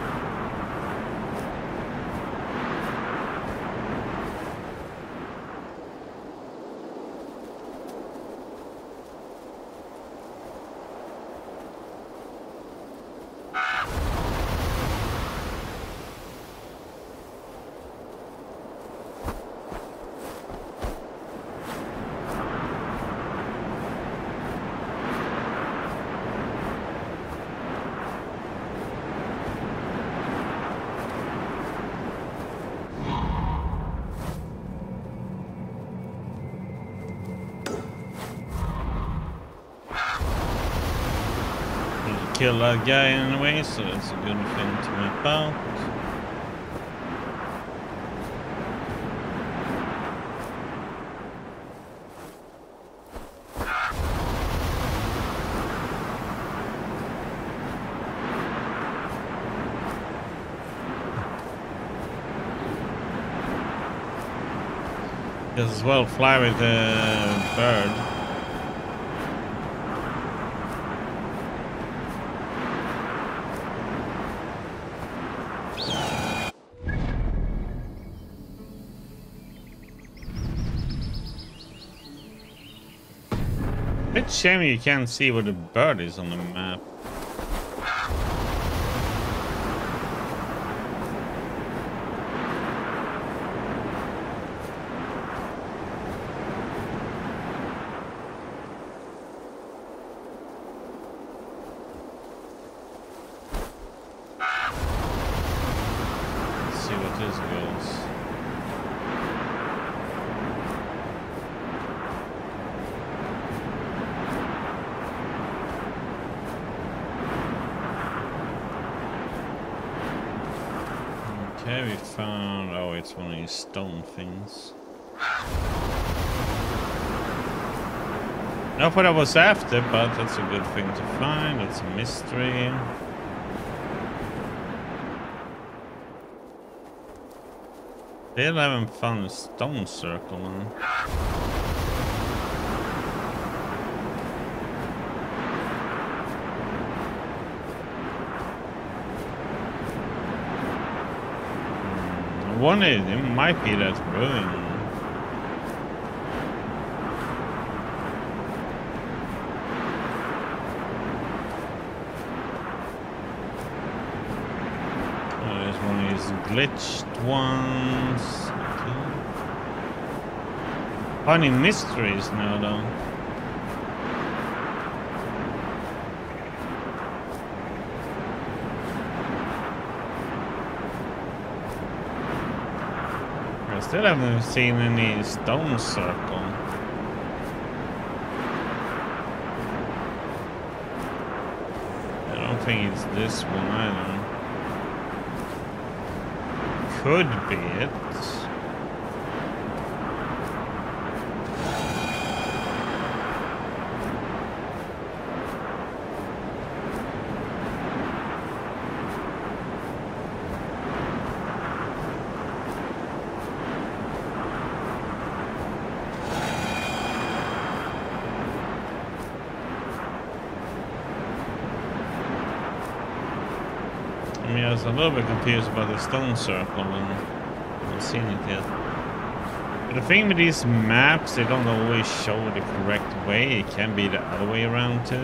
Kill that guy anyway, so that's a good thing to map out. Does as well fly with the bird. Bit shame you can't see where the bird is on the map. Let's see what this goes. Okay, we found, oh, it's one of these stone things. Not what I was after, but that's a good thing to find. That's a mystery. Still haven't found a stone circle, man. One is, it might be that ruin. Oh, there's one of these glitched ones. Okay. Finding mysteries now, though. Still haven't seen any stone circle. don't think it's this one either. Could be it. I mean, I was a little bit confused about the stone circle and I haven't seen it yet. But the thing with these maps, they don't always show the correct way. It can be the other way around too.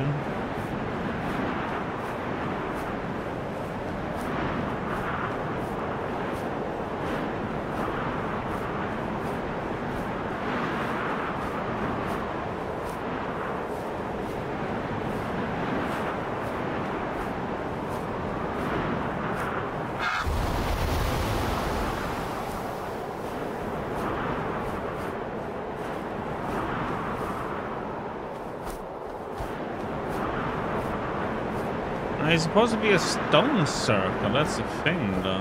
It's supposed to be a stone circle, that's the thing though.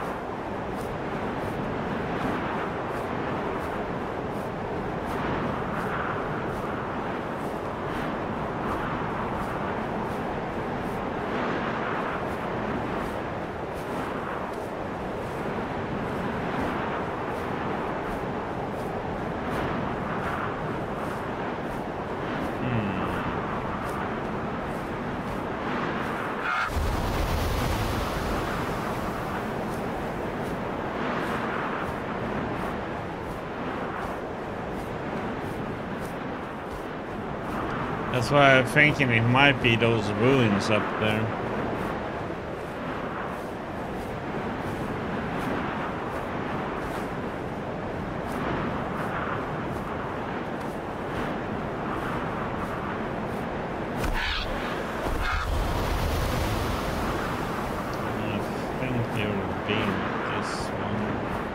That's why I'm thinking it might be those ruins up there. I think you're being this one.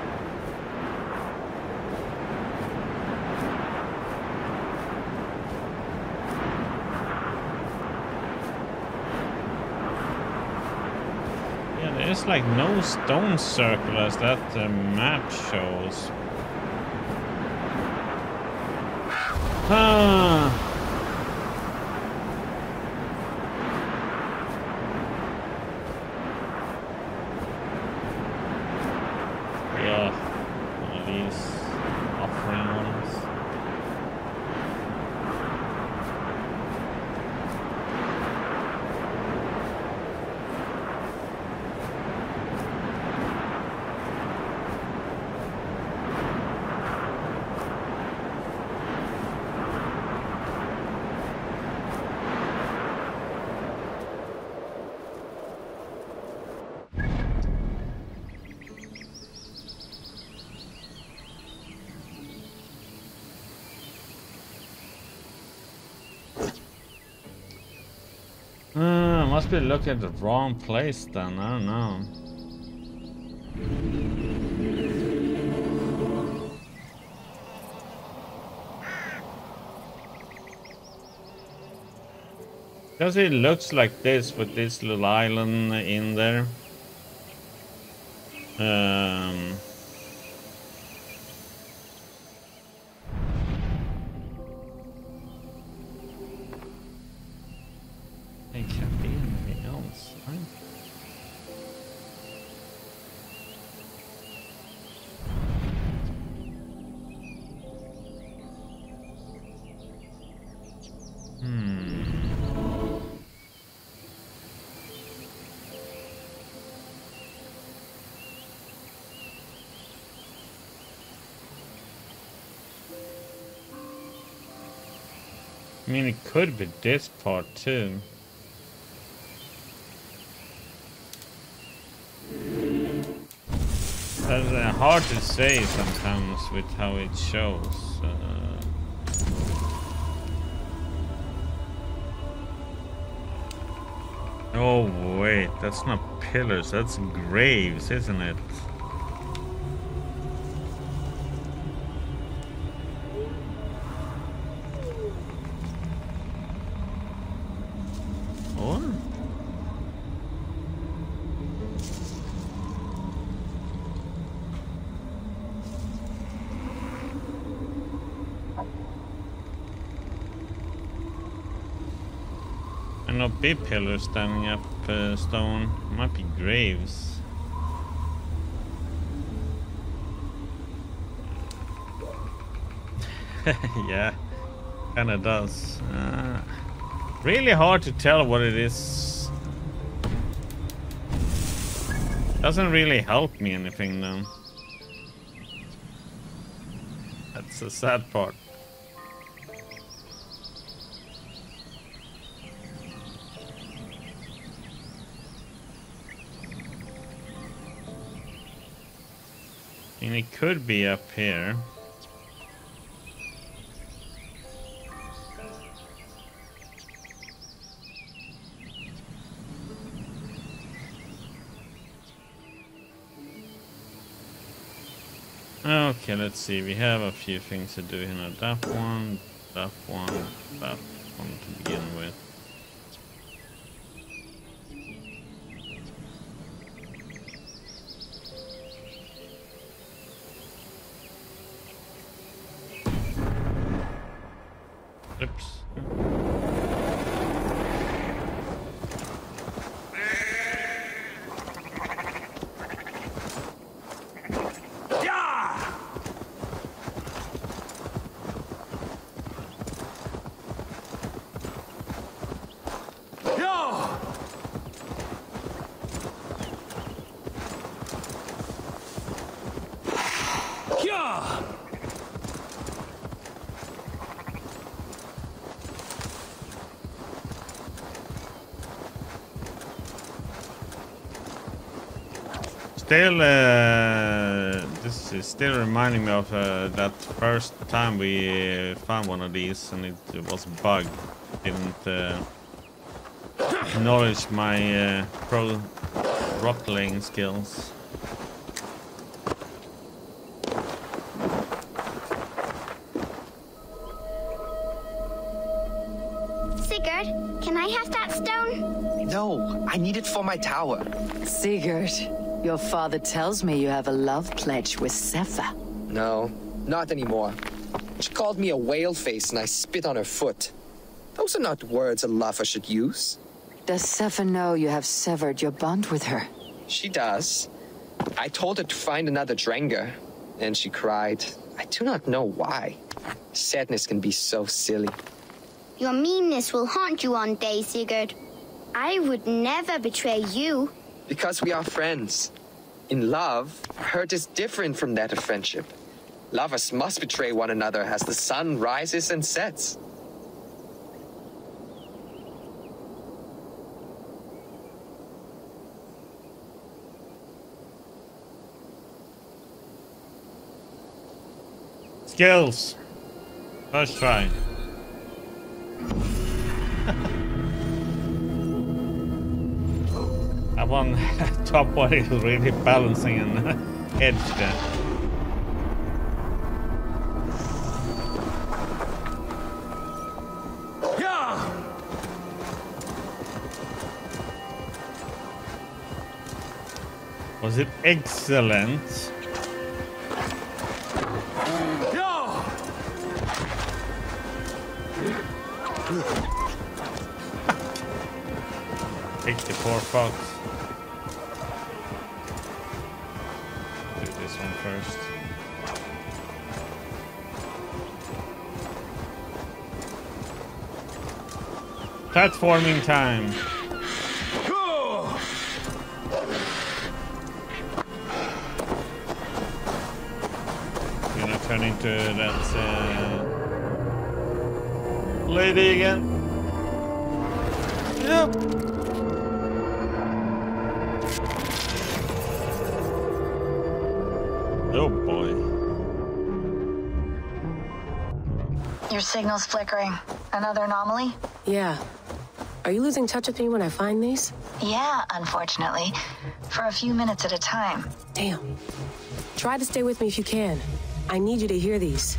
There's like no stone circle as that uh, map shows. Ah. Yeah, one of these offering ones. Uh, must be looking at the wrong place then, I don't know. Because it looks like this with this little island in there. Um... It can't be anything else, right? Hmm. I mean, it could be this part too. It's uh, hard to say sometimes with how it shows. Uh, oh wait, that's not pillars, that's graves, isn't it? Or? Cannot be pillars standing up uh, stone. Might be graves. Yeah, kinda does. Uh, really hard to tell what it is. Doesn't really help me anything though. That's the sad part. And it could be up here. Okay, let's see. We have a few things to do here. That one, that one, that one to begin with. Oops. Still, uh, this is still reminding me of uh, that first time we uh, found one of these and it, it was bugged. Didn't uh, acknowledge my uh, pro rock laying skills. Sigurd, can I have that stone? No, I need it for my tower. Sigurd, your father tells me you have a love pledge with Sefa. No, not anymore. She called me a whale face and I spit on her foot. Those are not words a lover should use. Does Sefa know you have severed your bond with her? She does. I told her to find another Drengr, and she cried. I do not know why. Sadness can be so silly. Your meanness will haunt you one day, Sigurd. I would never betray you. Because we are friends. In love, hurt is different from that of friendship. Lovers must betray one another as the sun rises and sets. Skills. First try. That one top one is really balancing an edge there. Yeah. Was it excellent? Yeah. Take the poor fox. Do this one first. Platforming time. Gonna turn into that uh, lady again. Yep. Oh boy. Your signal's flickering. Another anomaly? Yeah. Are you losing touch with me when I find these? Yeah, unfortunately. For a few minutes at a time. Damn. Try to stay with me if you can. I need you to hear these.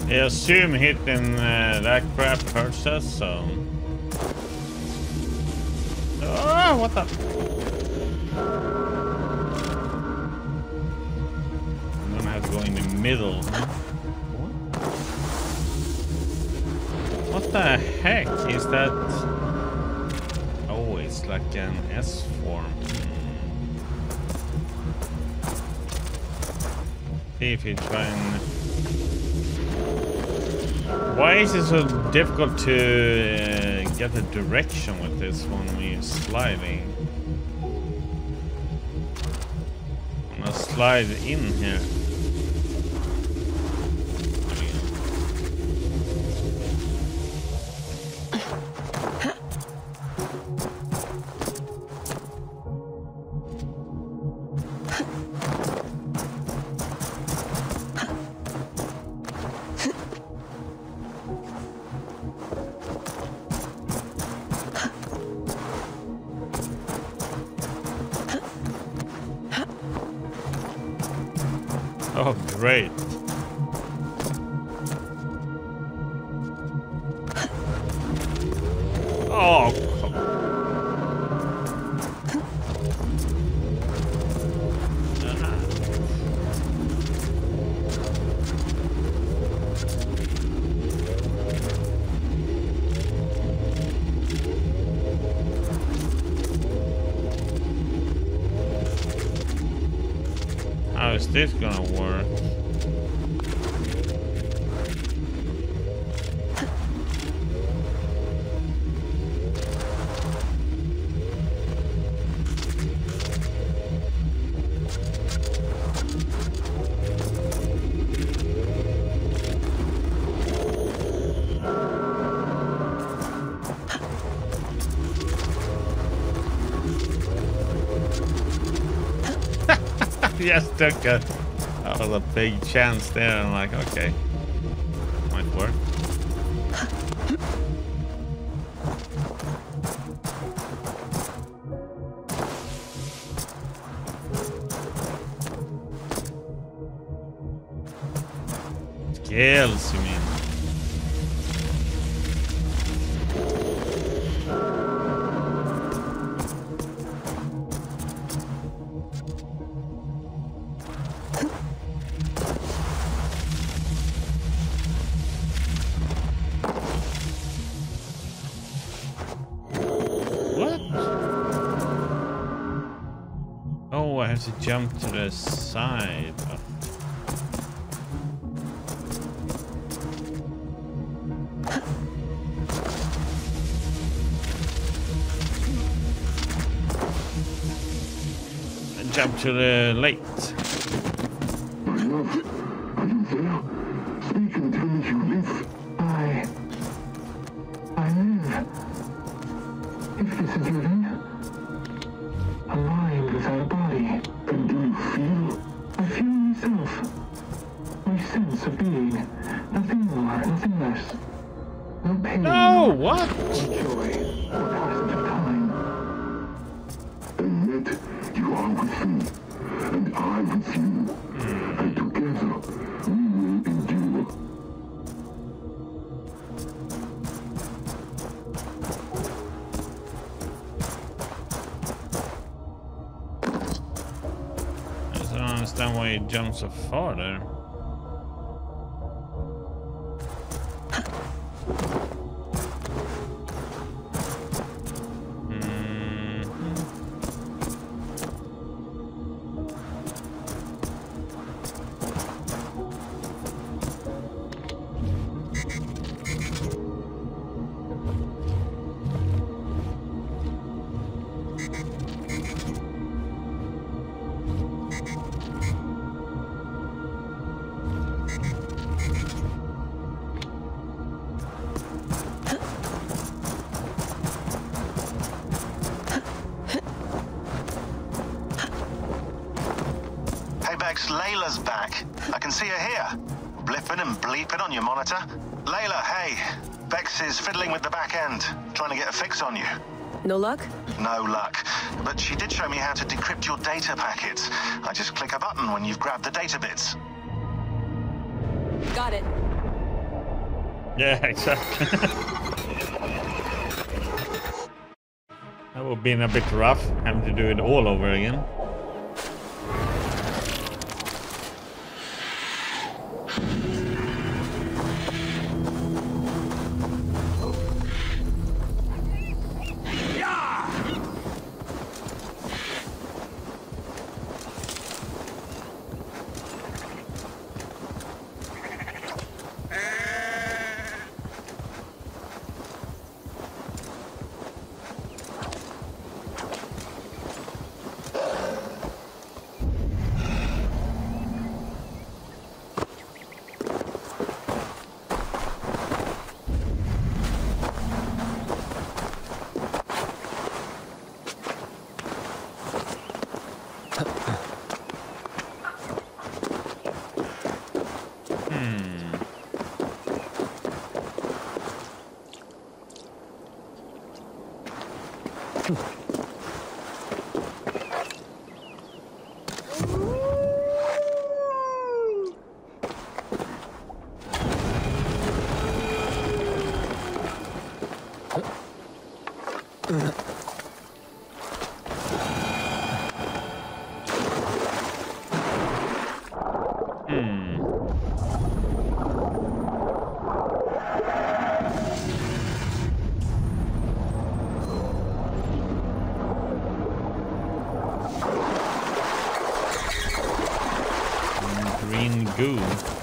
I assume hitting uh, that crap hurts us, so... Oh, what the... I'm gonna have to go in the middle. What? What the heck is that? Oh, it's like an S form. See if you try and... Why is it so difficult to uh, get the direction with this one when you're sliding? I'm gonna slide in here. Oh, great. Oh, come on. How is this gonna work? Just took a, oh, a big chance there. I'm like, okay, might work. Skills, you mean? Oh, I have to jump to the side. Oh. And jump to the late. My love, are you there? Speak and tell me you live. I... I live. If this is living, a mind without a body. And do you feel? I feel myself. My sense of being. Nothing more, nothing less. No pain. No, what? Or joy, or passage of time. And yet, you are with me, and I with you. And together, we will endure. I don't understand why you jump so far there. Layla's back. I can see her here, blipping and bleeping on your monitor. Layla, hey. Bex is fiddling with the back end, trying to get a fix on you. No luck? No luck. But she did show me how to decrypt your data packets. I just click a button when you've grabbed the data bits. Got it. Yeah, exactly. That would have been a bit rough, having to do it all over again. Goo.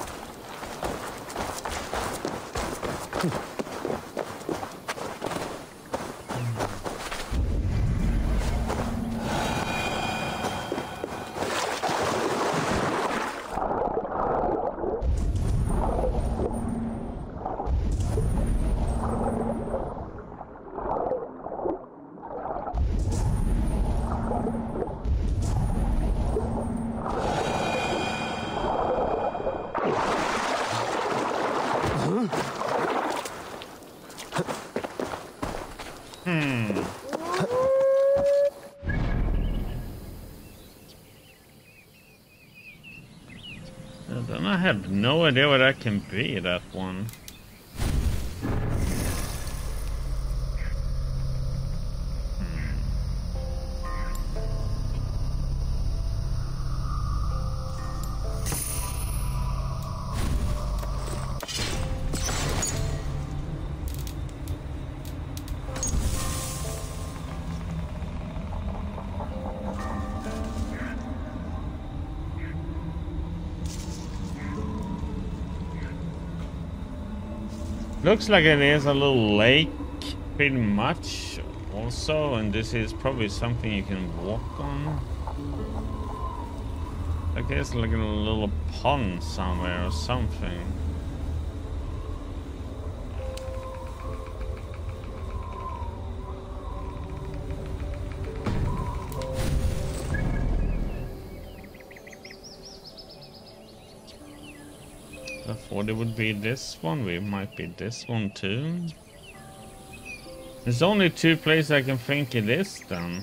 I have no idea what that can be, that one. Looks like it is a little lake, pretty much, also, and this is probably something you can walk on. I guess like a little pond somewhere or something. I thought it would be this one. We might be this one too. There's only two places I can think it is then.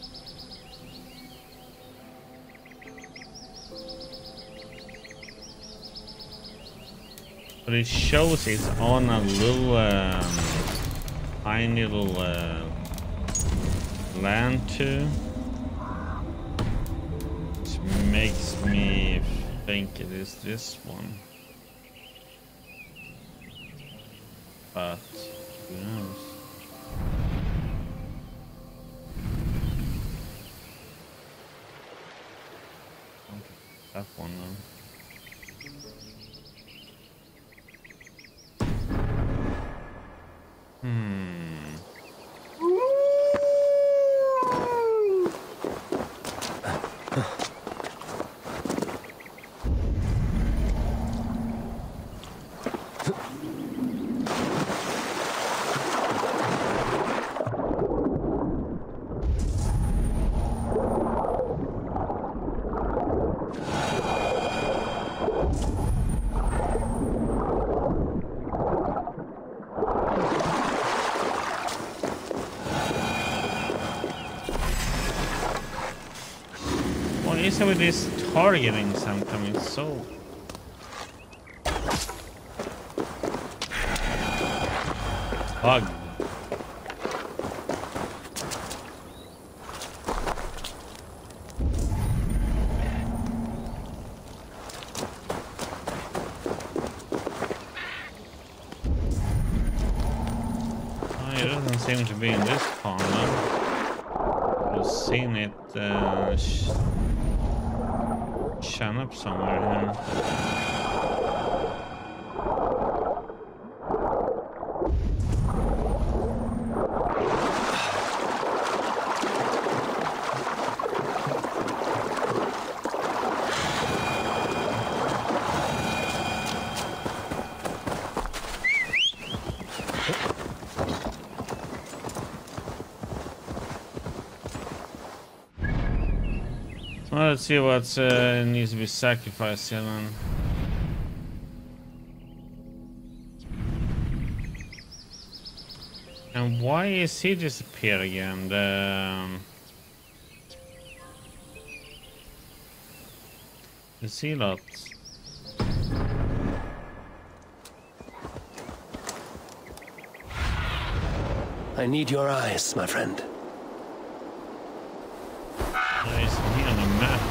But it shows it's on a little um, tiny little uh, land too. Which makes me think it is this one. But who knows? Okay, that one though. Hmm. With this targeting something, it's so Bug. Oh, it doesn't seem to be in this pond. I've seen it uh, sh shine up somewhere here. Let's see what uh, needs to be sacrificed here then. And why is he disappeared again? The, um, the sea lot. I need your eyes, my friend. Is he on the map?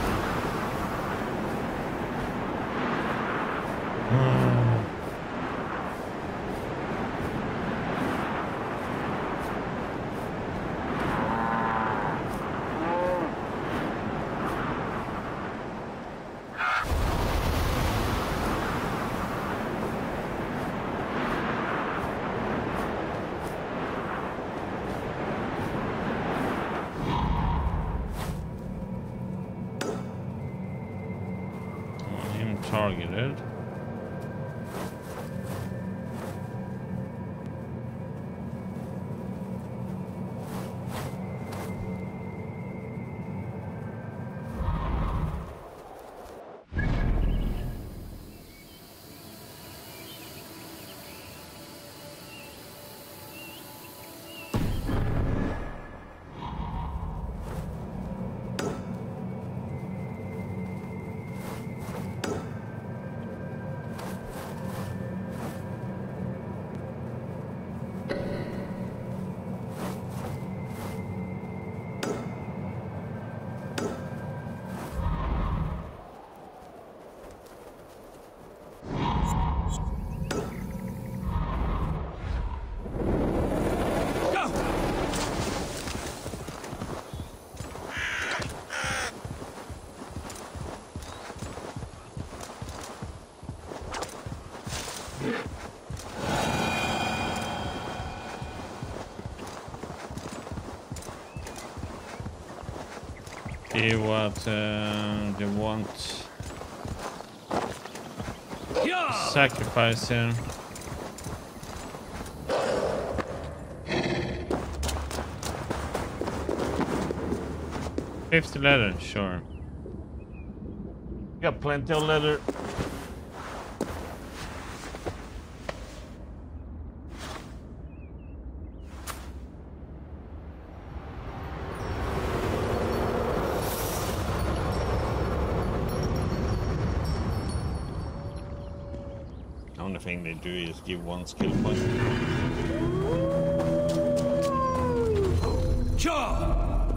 Targeted. See what uh, they want. Sacrifice here. Fifty leather, sure. Got plenty of leather. The thing they do is give one skill point. Sure.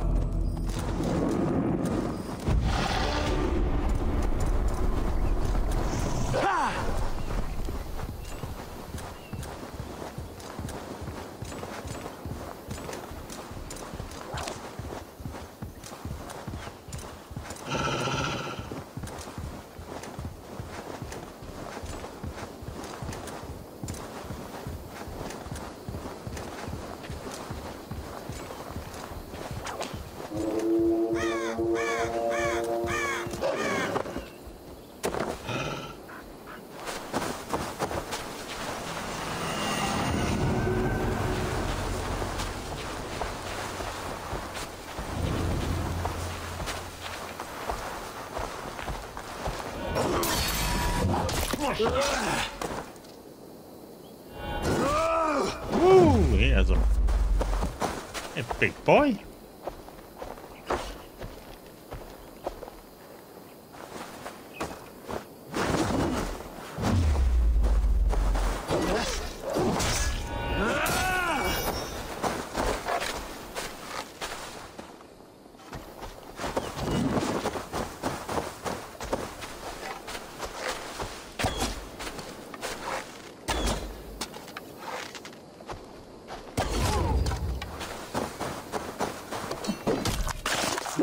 Woo! He has a, a big boy.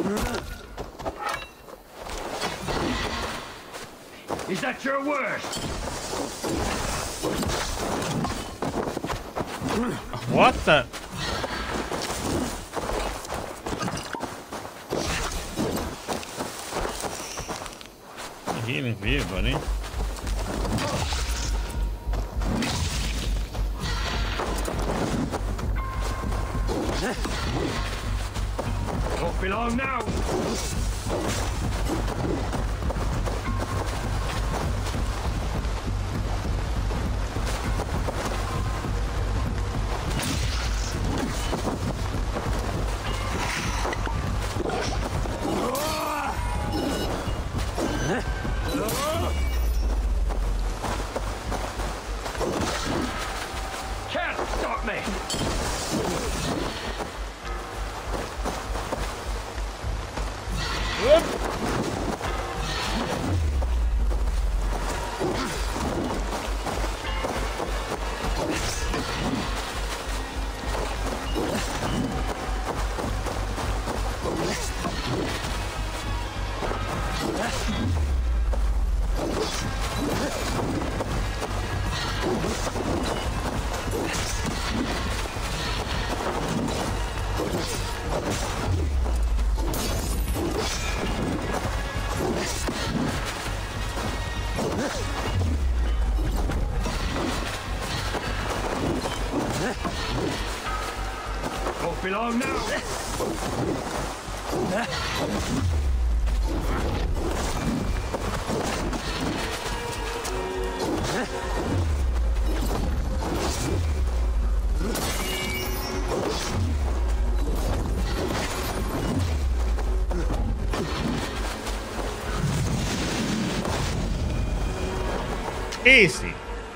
Is that your word? What the? Healing for you, buddy. Won't be long now. Can't stop me. Won't be long now. Easy.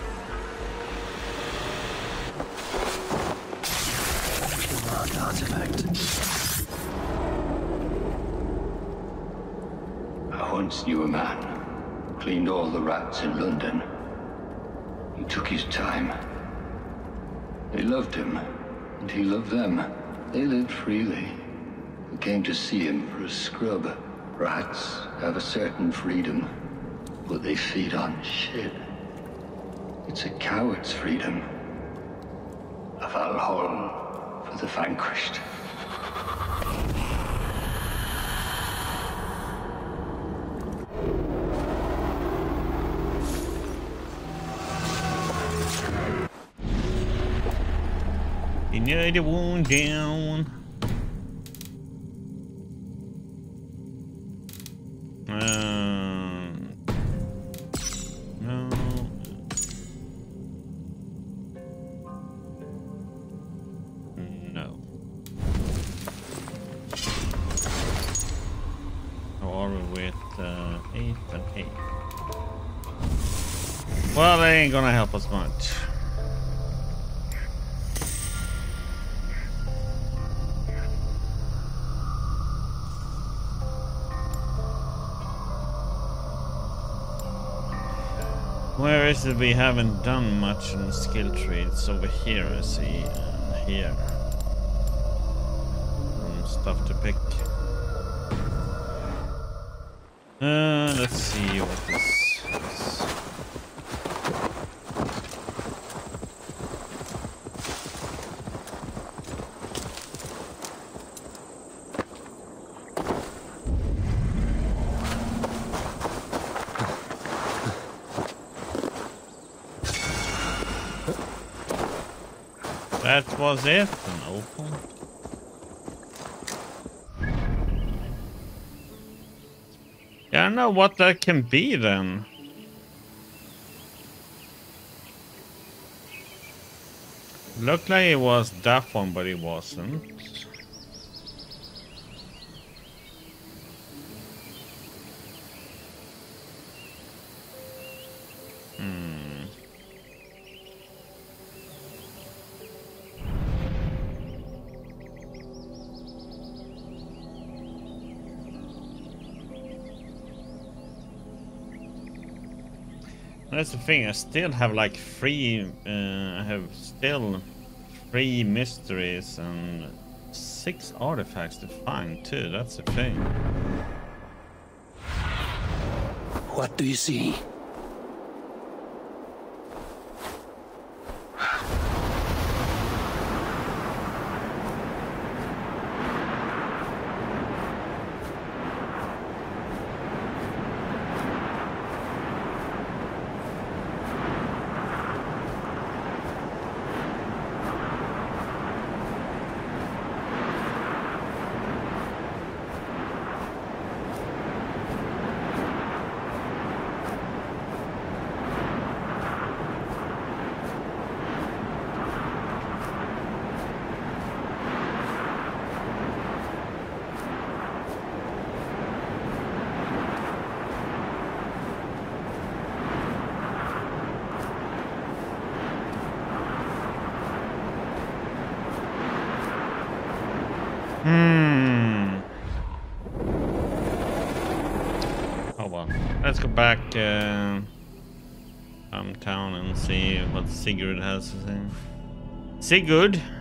Artifact. I once knew a man, cleaned all the rats in London. He took his time. They loved him, and he loved them. They lived freely. We came to see him for a scrub. Rats have a certain freedom, but they feed on shit. It's a coward's freedom. A Valhalla for the vanquished. Another one down. Um, no. No. How are we with uh, eight and eight? Well, they ain't gonna help us much. Where is it we haven't done much in skill tree? It's over here, I see, and here. Um, stuff to pick. Uh, let's see what this is. That was it, an open. Yeah, I don't know what that can be then. Looked like it was that one, but it wasn't. Hmm. That's the thing, I still have like three, uh, I have still three mysteries and six artifacts to find too. That's the thing. What do you see? Hmm. Oh well. Let's go back uh, um, town and see what Sigurd has to say. Sigurd?